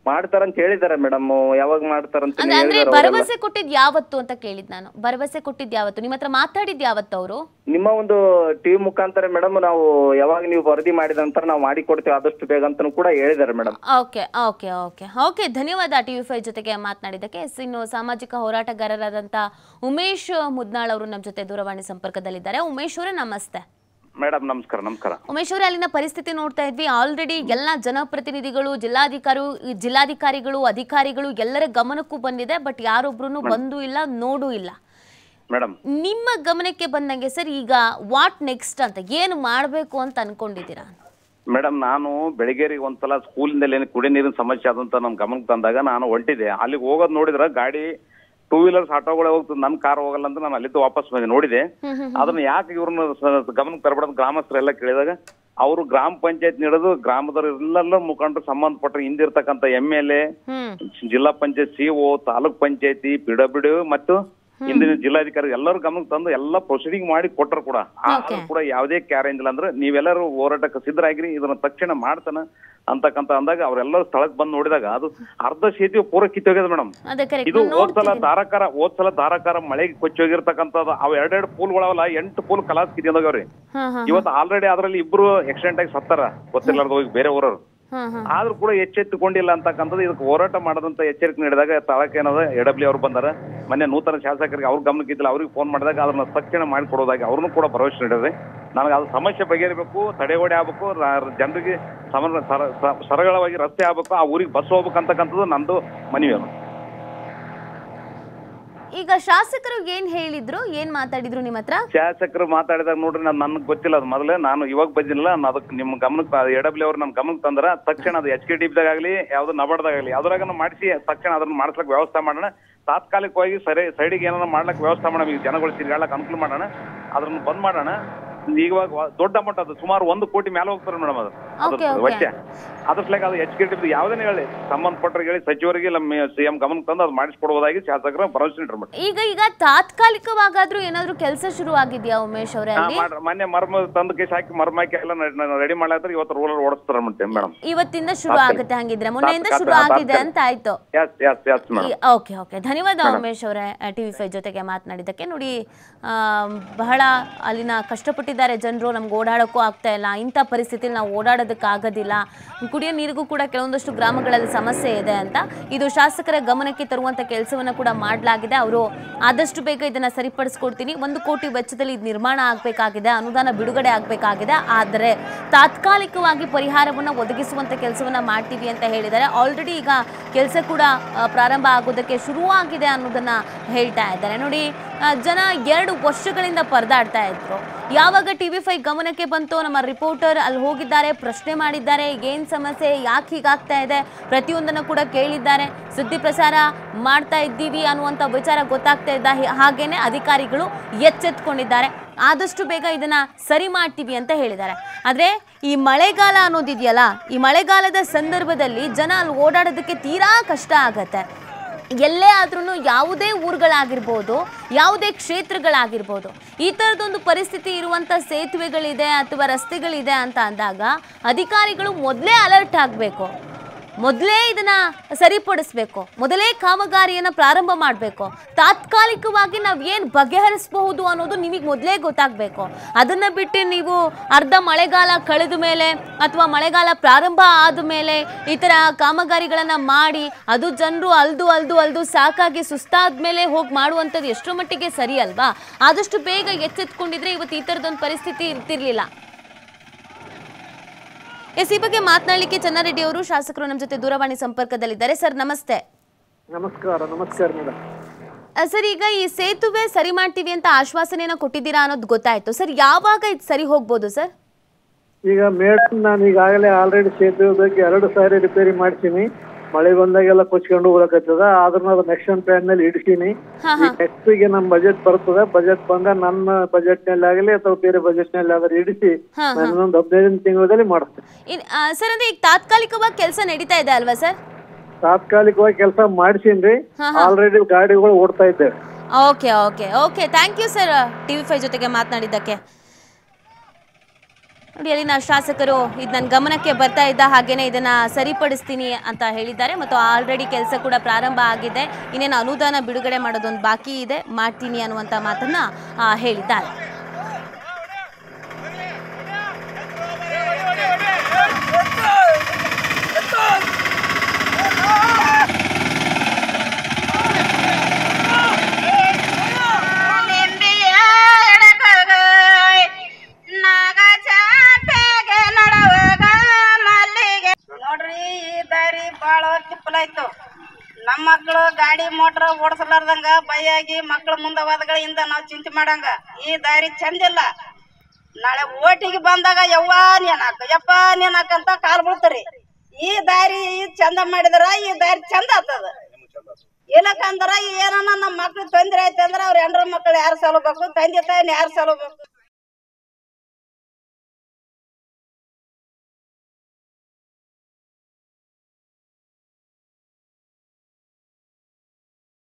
ಮಾಡ್ತಾರಂತ ಹೇಳಿದಾರೆ ಮೇಡಮ್. ಯಾವಾಗ ಮಾಡ್ತಾರಂತ ಅಂದ್ರೆ ಅಂದ್ರೆ ಭರವಸೆ ಕೊಟ್ಟಿದ್ ಯಾವತ್ತು ಅಂತ ಕೇಳಿದ್ ನಾನು. ಭರವಸೆ ಕೊಟ್ಟಿದ್ ಯಾವತ್ತು, ನಿಮ್ಮ ಹತ್ರ ಮಾತಾಡಿದ್ ಯಾವತ್ತು ಅವರು? ನಿಮ್ಮ ಒಂದು ಟಿವಿ ಮುಖಾಂತರ ಮೇಡಮ್, ನಾವು ಯಾವಾಗ ನೀವು ವರದಿ ಮಾಡಿದ ನಂತರ ನಾವು ಮಾಡಿ ಕೊಡ್ತೀವಿ ಆದಷ್ಟು ಬೇಗ ಅಂತ ಕೂಡ ಹೇಳಿದ್ದಾರೆ madam. Okay okay okay okay ಧನ್ಯವಾದ ಟಿವಿ ಫೈವ್ ಜೊತೆಗೆ ಮಾತನಾಡಿದ್ದಕ್ಕೆ. ಇನ್ನು ಸಾಮಾಜಿಕ ಹೋರಾಟಗಾರರಾದಂತ ಉಮೇಶ್ ಮುದ್ನಾಳ್ ಅವರು ನಮ್ಮ ಜೊತೆ ದೂರವಾಣಿ ಸಂಪರ್ಕದಲ್ಲಿದ್ದಾರೆ. ಉಮೇಶ್ ಅವರೇ ನಮಸ್ತೆ. ಮೇಡಮ್ ನಮಸ್ಕಾರ. ನಮಸ್ಕಾರ ಉಮೇಶ್ ಅವರೇ, ಅಲ್ಲಿನ ಪರಿಸ್ಥಿತಿ ನೋಡ್ತಾ ಇದ್ವಿ. ಆಲ್ರೆಡಿ ಎಲ್ಲ ಜನಪ್ರತಿನಿಧಿಗಳು, ಜಿಲ್ಲಾಧಿಕಾರಿ ಜಿಲ್ಲಾಧಿಕಾರಿಗಳು ಅಧಿಕಾರಿಗಳು ಎಲ್ಲರ ಗಮನಕ್ಕೂ ಬಂದಿದೆ. ಬಟ್ ಯಾರೊಬ್ರು ಬಂದೂ ಇಲ್ಲ, ನೋಡೂ ಇಲ್ಲ. ಮೇಡಮ್ ನಿಮ್ಮ ಗಮನಕ್ಕೆ ಬಂದಂಗೆ ಸರ್, ಈಗ ವಾಟ್ ನೆಕ್ಸ್ಟ್ ಅಂತ ಏನು ಮಾಡಬೇಕು ಅಂತ ಅನ್ಕೊಂಡಿದ್ದೀರಾ? ಮೇಡಮ್, ನಾನು ಬೆಳಗ್ಗೆರಿಗೆ ಒಂದ್ಸಲ ಸ್ಕೂಲಿಂದ ಏನು ಕುಡಿಯ ನೀರಿನ ಸಮಸ್ಯೆ ಆದಂತ ನಮ್ ಗಮನಕ್ಕೆ ತಂದಾಗ ನಾನು ಹೊಂಟಿದೆ. ಅಲ್ಲಿಗೆ ಹೋಗೋದು ನೋಡಿದ್ರೆ ಗಾಡಿ ಟೂ ವೀಲರ್ಸ್ ಆಟೋಗಳೇ ಹೋಗ್ತದೆ, ನನ್ನ ಕಾರ್ ಹೋಗಲ್ಲ ಅಂತ ನಾನು ಅಲ್ಲಿದ್ದು ವಾಪಸ್ ಬಂದೆ. ನೋಡಿದೆ ಅದನ್ನ ಯಾಕೆ ಇವ್ರನ್ನ ಗಮನಕ್ಕೆ ತರಬಾರ್ದು ಗ್ರಾಮಸ್ಥರೆಲ್ಲ ಕೇಳಿದಾಗ ಅವರು ಗ್ರಾಮ ಪಂಚಾಯತ್ ನೀಡೋದು ಗ್ರಾಮದವ್ರು ಎಲ್ಲೆಲ್ಲ ಮುಖಂಡರು ಸಂಬಂಧಪಟ್ಟ ಹಿಂದಿರ್ತಕ್ಕಂಥ ಎಂ ಎಲ್ ಎ, ಜಿಲ್ಲಾ ಪಂಚಾಯತ್ ಸಿಒ, ತಾಲೂಕ್ ಪಂಚಾಯತಿ, ಪಿ ಡಬ್ಲ್ಯೂ ಡಿ ಮತ್ತು ಇಂದಿನ ಜಿಲ್ಲಾಧಿಕಾರಿ ಎಲ್ಲರೂ ಗಮನಕ್ಕೆ ತಂದು ಎಲ್ಲ ಪ್ರೊಸೀಡಿಂಗ್ ಮಾಡಿ ಕೊಟ್ಟರು ಕೂಡ ಕೂಡ ಯಾವುದೇ ಕ್ಯಾರ್ ಇಲ್ಲ. ಅಂದ್ರೆ ನೀವೆಲ್ಲರೂ ಹೋರಾಟಕ್ಕೆ ಸಿದ್ಧರಾಗಿರಿ, ಇದನ್ನ ತಕ್ಷಣ ಮಾಡ್ತಾನ ಅಂತಕ್ಕಂತ ಅಂದಾಗ ಅವರೆಲ್ಲರೂ ಸ್ಥಳಕ್ಕೆ ಬಂದು ನೋಡಿದಾಗ ಅದು ಅರ್ಧ ಸೇತುವೆ ಪೂರ ಕಿತ್ತೋಗ್ಯದ ಮೇಡಮ್. ಇದು ಹೋದ್ಸಲ ಧಾರಾಕಾರ ಹೋದ್ಸಲ ಧಾರಾಕಾರ ಮಳೆಗೆ ಕೊಚ್ಚೋಗಿರ್ತಕ್ಕಂಥದ್ದು ಅವ್ ಎರಡೆರಡು ಪೂಲ್ಗಳವಲ್ಲ, ಎಂಟು ಪೂಲ್ ಕಲಾಸ್ ಕಿತ್ತೋಗ್ಯಾವ್ರಿ. ಇವತ್ತು ಆಲ್ರೆಡಿ ಅದ್ರಲ್ಲಿ ಇಬ್ರು ಆಕ್ಸಿಡೆಂಟ್ ಆಗಿ ಸತ್ತಾರ, ಗೊತ್ತಿರ್ಲಾರ್ದ ಹೋಗಿ ಬೇರೆ ಊರವ್ರು. ಆದ್ರೂ ಕೂಡ ಎಚ್ಚೆತ್ತುಕೊಂಡಿಲ್ಲ ಅಂತಕ್ಕಂಥದ್ದು ಇದಕ್ಕೆ ಹೋರಾಟ ಮಾಡದಂತ ಎಚ್ಚರಿಕೆ ನೀಡಿದಾಗ ತಾಳಕ್ಕೆ ಏನದ ಎಡಬ್ಲ್ಯೂ ಅವ್ರು ಬಂದಾರ. ಮೊನ್ನೆ ನೂತನ ಶಾಸಕರಿಗೆ ಅವ್ರ ಗಮನಕ್ಕೆ ಇದ್ದಿಲ್ಲ, ಅವ್ರಿಗೆ ಫೋನ್ ಮಾಡಿದಾಗ ಅದನ್ನ ತಕ್ಷಣ ಮಾಡಿಕೊಡೋದಾಗಿ ಅವ್ರನ್ನೂ ಕೂಡ ಭರವಸೆ ನೀಡಿದ್ರೆ ನನಗೆ ಅದು ಸಮಸ್ಯೆ ಬಗೆಹರಿಬೇಕು, ತಡೆಗೋಡೆ ಆಗ್ಬೇಕು, ಜನರಿಗೆ ಸಮರ ಸರಳವಾಗಿ ರಸ್ತೆ ಆಗ್ಬೇಕು, ಆ ಊರಿಗೆ ಬಸ್ ಹೋಗ್ಬೇಕು ಅಂತಕ್ಕಂಥದ್ದು ನಂದು ಮನವಿ. ಈಗ ಶಾಸಕರು ಏನ್ ಹೇಳಿದ್ರು, ಏನ್ ಮಾತಾಡಿದ್ರು ನಿಮ್ಮ ಹತ್ರ? ಶಾಸಕರು ಮಾತಾಡಿದಾಗ ನೋಡ್ರಿ, ನಾನು ನನ್ಗೆ ಗೊತ್ತಿಲ್ಲ ಅದು ಮೊದಲೇ, ನಾನು ಇವಾಗ ಬಂದಿಲ್ಲ. ಅದಕ್ಕೆ ನಿಮ್ಮ ಗಮನಕ್ಕೆ ಎಡಬ್ಲ್ಯೂ ಅವ್ರು ನಮ್ ಗಮನಕ್ಕೆ ತಂದ್ರ ತಕ್ಷಣ ಅದು ಎಚ್ ಕೆ ಡಿ ದಾಗಲಿ ಯಾವ್ದು ನಬಾರ್ದಾಗಲಿ ಯಾವ್ದ್ರಾಗ ಮಾಡಿಸಿ ತಕ್ಷಣ ಅದನ್ನ ಮಾಡ್ಸಕ್ ವ್ಯವಸ್ಥೆ ಮಾಡೋಣ. ತಾತ್ಕಾಲಿಕವಾಗಿ ಸರಿ ಸೈಡಿಗೆ ಏನಾರ ಮಾಡ್ಲಕ್ ವ್ಯವಸ್ಥೆ ಮಾಡೋಣ, ಈಗ ಜನಗಳು ತಿರ್ಗಾಳಕ್ ಅನುಕೂಲ ಮಾಡೋಣ, ಅದನ್ನ ಬಂದ್ ಮಾಡೋಣ. ಇವಾಗ ದೊಡ್ಡ ಅಮೌಂಟ್ ಅದು ಸುಮಾರು ಒಂದು ಕೋಟಿ ಮೇಲೆ ಹೋಗ್ತಾರೆ ಮೇಡಮ್ ಅದು ವಚ್ಚೆ. ಅದ್ರಸ್ಲಾಗ ಅದು ಎಚ್ ಕೆ ಟಿ ಯಾವ್ದೇನೆ ಹೇಳಿ ಸಂಬಂಧಪಟ್ಟರಿಗೆ ಹೇಳಿ ಸಚಿವರಿಗೆ ನಮ್ಮ ಸಿಎಂ ಗಮನಕ್ಕೆ ತಂದು ಅದು ಮಾಡಿಸ್ಕೊಡುವುದಾಗಿ ಶಾಸಕರು ಭರವಸೆ ನೀಡ್ರು. ಈಗ ಈಗ ತಾತ್ಕಾಲಿಕವಾಗಾದ್ರೂ ಏನಾದ್ರು ಕೆಲಸ ಶುರು ಆಗಿದ್ಯಾ ಉಮೇಶ್ ಅವರೇ? ಮೊನ್ನೆ ಮರ್ಮ ತಂದು ಕೇಸ್ ಹಾಕಿ ಮರ್ಮ ಹಾಕಿ ಎಲ್ಲ ರೆಡಿ ಮಾಡ್ಲಾದ್ರೆ ಇವತ್ತು ರೋಲರ್ ಓಡಿಸ್ತಾರ ಮೇಡಮ್. ಇವತ್ತಿಂದ ಶುರು ಆಗುತ್ತೆ ಹಂಗಿದ್ರೆ, ಮೊನ್ನೆಯಿಂದ ಶುರು ಆಗಿದೆ ಅಂತ ಆಯ್ತು. ಓಕೆ ಓಕೆ ಧನ್ಯವಾದ ಉಮೇಶ್ ಅವರೇ ಟಿವಿ ಫೈವ್ ಜೊತೆಗೆ ಮಾತನಾಡಿದ್ದಕ್ಕೆ. ನೋಡಿ, ಬಹಳ ಅಲ್ಲಿನ ಕಷ್ಟಪಟ್ಟಿದ್ದಾರೆ ಜನರು, ನಮ್ಗೆ ಓಡಾಡೋಕ್ಕೂ ಆಗ್ತಾ ಇಲ್ಲ. ಇಂಥ ಪರಿಸ್ಥಿತಿಯಲ್ಲಿ ನಾವು ಓಡಾಡೋದಕ್ಕೆ ಆಗೋದಿಲ್ಲ, ಕುಡಿಯೋ ನೀರಿಗೂ ಕೂಡ ಕೆಲವೊಂದಷ್ಟು ಗ್ರಾಮಗಳಲ್ಲಿ ಸಮಸ್ಯೆ ಇದೆ ಅಂತ ಇದು ಶಾಸಕರ ಗಮನಕ್ಕೆ ತರುವಂಥ ಕೆಲಸವನ್ನು ಕೂಡ ಮಾಡಲಾಗಿದೆ. ಅವರು ಆದಷ್ಟು ಬೇಗ ಇದನ್ನು ಸರಿಪಡಿಸ್ಕೊಡ್ತೀನಿ, ಒಂದು ಕೋಟಿ ವೆಚ್ಚದಲ್ಲಿ ಇದು ನಿರ್ಮಾಣ ಆಗಬೇಕಾಗಿದೆ, ಅನುದಾನ ಬಿಡುಗಡೆ ಆಗಬೇಕಾಗಿದೆ, ಆದರೆ ತಾತ್ಕಾಲಿಕವಾಗಿ ಪರಿಹಾರವನ್ನು ಒದಗಿಸುವಂಥ ಕೆಲಸವನ್ನು ಮಾಡ್ತೀವಿ ಅಂತ ಹೇಳಿದ್ದಾರೆ. ಆಲ್ರೆಡಿ ಈಗ ಕೆಲಸ ಕೂಡ ಪ್ರಾರಂಭ ಆಗೋದಕ್ಕೆ ಶುರುವಾಗಿದೆ ಅನ್ನೋದನ್ನು ಹೇಳ್ತಾ ಇದ್ದಾರೆ. ನೋಡಿ, ಜನ ಎರಡು ವರ್ಷಗಳಿಂದ ಪರದಾಡ್ತಾ ಇದ್ರು. ಯಾವಾಗ ಟಿವಿ ಫೈವ್ ಗಮನಕ್ಕೆ ಬಂತು, ನಮ್ಮ ರಿಪೋರ್ಟರ್ ಅಲ್ಲಿ ಹೋಗಿದ್ದಾರೆ, ಪ್ರಶ್ನೆ ಮಾಡಿದ್ದಾರೆ, ಏನ್ ಸಮಸ್ಯೆ, ಯಾಕೆ ಹೀಗಾಗ್ತಾ ಇದೆ, ಪ್ರತಿಯೊಂದನ್ನು ಕೂಡ ಕೇಳಿದ್ದಾರೆ. ಸುದ್ದಿ ಪ್ರಸಾರ ಮಾಡ್ತಾ ಇದ್ದೀವಿ ಅನ್ನುವಂಥ ವಿಚಾರ ಗೊತ್ತಾಗ್ತಾ ಇದ್ದ ಹಾಗೇನೆ ಅಧಿಕಾರಿಗಳು ಎಚ್ಚೆತ್ಕೊಂಡಿದ್ದಾರೆ. ಆದಷ್ಟು ಬೇಗ ಇದನ್ನ ಸರಿ ಮಾಡ್ತೀವಿ ಅಂತ ಹೇಳಿದ್ದಾರೆ. ಆದರೆ ಈ ಮಳೆಗಾಲ ಅನ್ನೋದಿದೆಯಲ್ಲ, ಈ ಮಳೆಗಾಲದ ಸಂದರ್ಭದಲ್ಲಿ ಜನ ಅಲ್ಲಿ ಓಡಾಡೋದಕ್ಕೆ ತೀರಾ ಕಷ್ಟ ಆಗತ್ತೆ. ಎಲ್ಲೇ ಆದ್ರೂ ಯಾವುದೇ ಊರುಗಳಾಗಿರ್ಬೋದು, ಯಾವುದೇ ಕ್ಷೇತ್ರಗಳಾಗಿರ್ಬೋದು, ಈ ಥರದೊಂದು ಪರಿಸ್ಥಿತಿ ಇರುವಂಥ ಸೇತುವೆಗಳಿದೆ ಅಥವಾ ರಸ್ತೆಗಳಿದೆ ಅಂತ ಅಂದಾಗ ಅಧಿಕಾರಿಗಳು ಮೊದಲೇ ಅಲರ್ಟ್ ಆಗಬೇಕು, ಮೊದಲೇ ಇದನ್ನ ಸರಿಪಡಿಸ್ಬೇಕು, ಮೊದಲೇ ಕಾಮಗಾರಿಯನ್ನು ಪ್ರಾರಂಭ ಮಾಡಬೇಕು. ತಾತ್ಕಾಲಿಕವಾಗಿ ನಾವು ಏನು ಬಗೆಹರಿಸಬಹುದು ಅನ್ನೋದು ನಿಮಗೆ ಮೊದಲೇ ಗೊತ್ತಾಗಬೇಕು. ಅದನ್ನು ಬಿಟ್ಟು ನೀವು ಅರ್ಧ ಮಳೆಗಾಲ ಕಳೆದ ಮೇಲೆ ಅಥವಾ ಮಳೆಗಾಲ ಪ್ರಾರಂಭ ಆದ ಮೇಲೆ ಈ ಥರ ಕಾಮಗಾರಿಗಳನ್ನು ಮಾಡಿ ಅದು ಜನರು ಅಲ್ದು ಅಲ್ದು ಅಲ್ದು ಸಾಕಾಗಿ ಸುಸ್ತಾದ ಮೇಲೆ ಹೋಗಿ ಮಾಡುವಂಥದ್ದು ಎಷ್ಟರ ಮಟ್ಟಿಗೆ ಸರಿ ಅಲ್ವಾ? ಆದಷ್ಟು ಬೇಗ ಎಚ್ಚೆತ್ಕೊಂಡಿದ್ರೆ ಇವತ್ತು ಈ ಥರದೊಂದು ಪರಿಸ್ಥಿತಿ ಇರ್ತಿರ್ಲಿಲ್ಲ. ಎಸ್ ಈ ಬಗ್ಗೆ ಮಾತನಾಡಲಿಕ್ಕೆ ಚನ್ನಾರೆಡ್ಡಿ ಅವರು ಶಾಸಕರು ನಮ್ಮ ಜೊತೆ ದೂರವಾಣಿ ಸಂಪರ್ಕದಲ್ಲಿದ್ದಾರೆ. ಸರ್ ನಮಸ್ತೆ. ನಮಸ್ಕಾರ. ನಮಸ್ಕಾರ ಮೇಡಮ್. ಸರ್, ಈಗ ಈ ಸೇತುವೆ ಸರಿ ಮಾಡ್ತೀವಿ ಅಂತ ಆಶ್ವಾಸನೆಯನ್ನ ಕೊಟ್ಟಿದ್ದೀರಾ ಅನ್ನೋದು ಗೊತ್ತಾಯ್ತು. ಸರ್, ಯಾವಾಗ ಇದು ಸರಿ ಹೋಗ್ಬೋದು ಸರ್? ಈಗ ಮೇಡಮ್, ನಾನು ಈಗಾಗಲೇ ಆಲ್ರೆಡಿ ಸೇತುವೆ ಬಗ್ಗೆ ಎರಡು ಸಾರಿ ರಿಪೇರಿ ಮಾಡ್ತೀನಿ. ಮಳೆ ಬಂದಾಗೆಲ್ಲ ಕೊಚ್ಕೊಂಡು ಹೋಗಕತ್ತದ. ಆದ್ರೂ ಅದು ನೆಕ್ಸ್ಟ್ ಪ್ಲಾನ್ ನಲ್ಲಿ ಇಡ್ತೀನಿ. ನೆಕ್ಸ್ಟ್ ಗೆ ನಮ್ ಬಜೆಟ್ ಬರ್ತದೆ. ಬಜೆಟ್ ಬಂದ ನನ್ನ ಬಜೆಟ್ ನಲ್ಲಿ ಆಗಲಿ ಅಥವಾ ಬೇರೆ ಬಜೆಟ್ ನಲ್ಲಿ ಆದ್ರೆ ಇಡಿಸಿ ನಾನೊಂದು ಹದಿನೈದು ತಿಂಗಳಲ್ಲಿ ಮಾಡಿಸ್ತೇನೆ. ಸರ್, ಅಂದ್ರೆ ಈಗ ತಾತ್ಕಾಲಿಕವಾಗಿ ಕೆಲಸ ನಡೀತಾ ಇದೆ ಅಲ್ವಾ ಸರ್? ತಾತ್ಕಾಲಿಕವಾಗಿ ಕೆಲಸ ಮಾಡಿಸೀನ್ರಿ. ಆಲ್ರೆಡಿ ಗಾಡಿಗಳು ಓಡ್ತಾ ಇದ್ದೇವೆ. Okay okay okay thank you sir TV five ಜೊತೆಗೆ ಮಾತನಾಡಿದ್ದಕ್ಕೆ. ನೋಡಿ ಅಲ್ಲಿನ ಶಾಸಕರು ಇದು ನನ್ನ ಗಮನಕ್ಕೆ ಬರ್ತಾ ಇದ್ದ ಹಾಗೇನೆ ಇದನ್ನ ಸರಿಪಡಿಸ್ತೀನಿ ಅಂತ ಹೇಳಿದ್ದಾರೆ ಮತ್ತು ಆಲ್ರೆಡಿ ಕೆಲಸ ಕೂಡ ಪ್ರಾರಂಭ ಆಗಿದೆ, ಇನ್ನೇನು ಅನುದಾನ ಬಿಡುಗಡೆ ಮಾಡೋದೊಂದು ಬಾಕಿ ಇದೆ, ಮಾಡ್ತೀನಿ ಅನ್ನುವಂಥ ಮಾತನ್ನ ಹೇಳಿದ್ದಾರೆ. ನಮ್ಮ ಮಕ್ಕಳು ಗಾಡಿ ಮೋಟ್ರ್ ಓಡಿಸಲಾರ್ದಂಗ ಬೈಯಾಗಿ ಮಕ್ಕಳ ಮುಂದವಾದಗಳಿಂದ ನಾವು ಚಿಂತೆ ಮಾಡಂಗ ಈ ದಾರಿ ಚಂದಿಲ್ಲ. ನಾಳೆ ಓಟಿಗೆ ಬಂದಾಗ ಯವ್ವ ನೀನಾಕ ಯಪ್ಪ ನೀನಾಕಂತ ಕಾಲ್ ಬೀಳ್ತಾರಿ. ಈ ದಾರಿ ಚಂದ ಮಾಡಿದ್ರ ಈ ದಾರಿ ಚಂದ ಆಗ್ತದ. ಇಲ್ಲಕಂದ್ರ ಏನನ್ನ ನಮ್ಮ ಮಕ್ಳು ತೊಂದ್ರೆ ಐತೆ ಅಂದ್ರ ಅವ್ರ ಹೆಂಡ್ರ ಮಕ್ಕಳು ಯಾರು ಸಲಬೇಕು, ತಂದೆ ತಾಯಿನ ಯಾರು ಸಲಬೇಕು.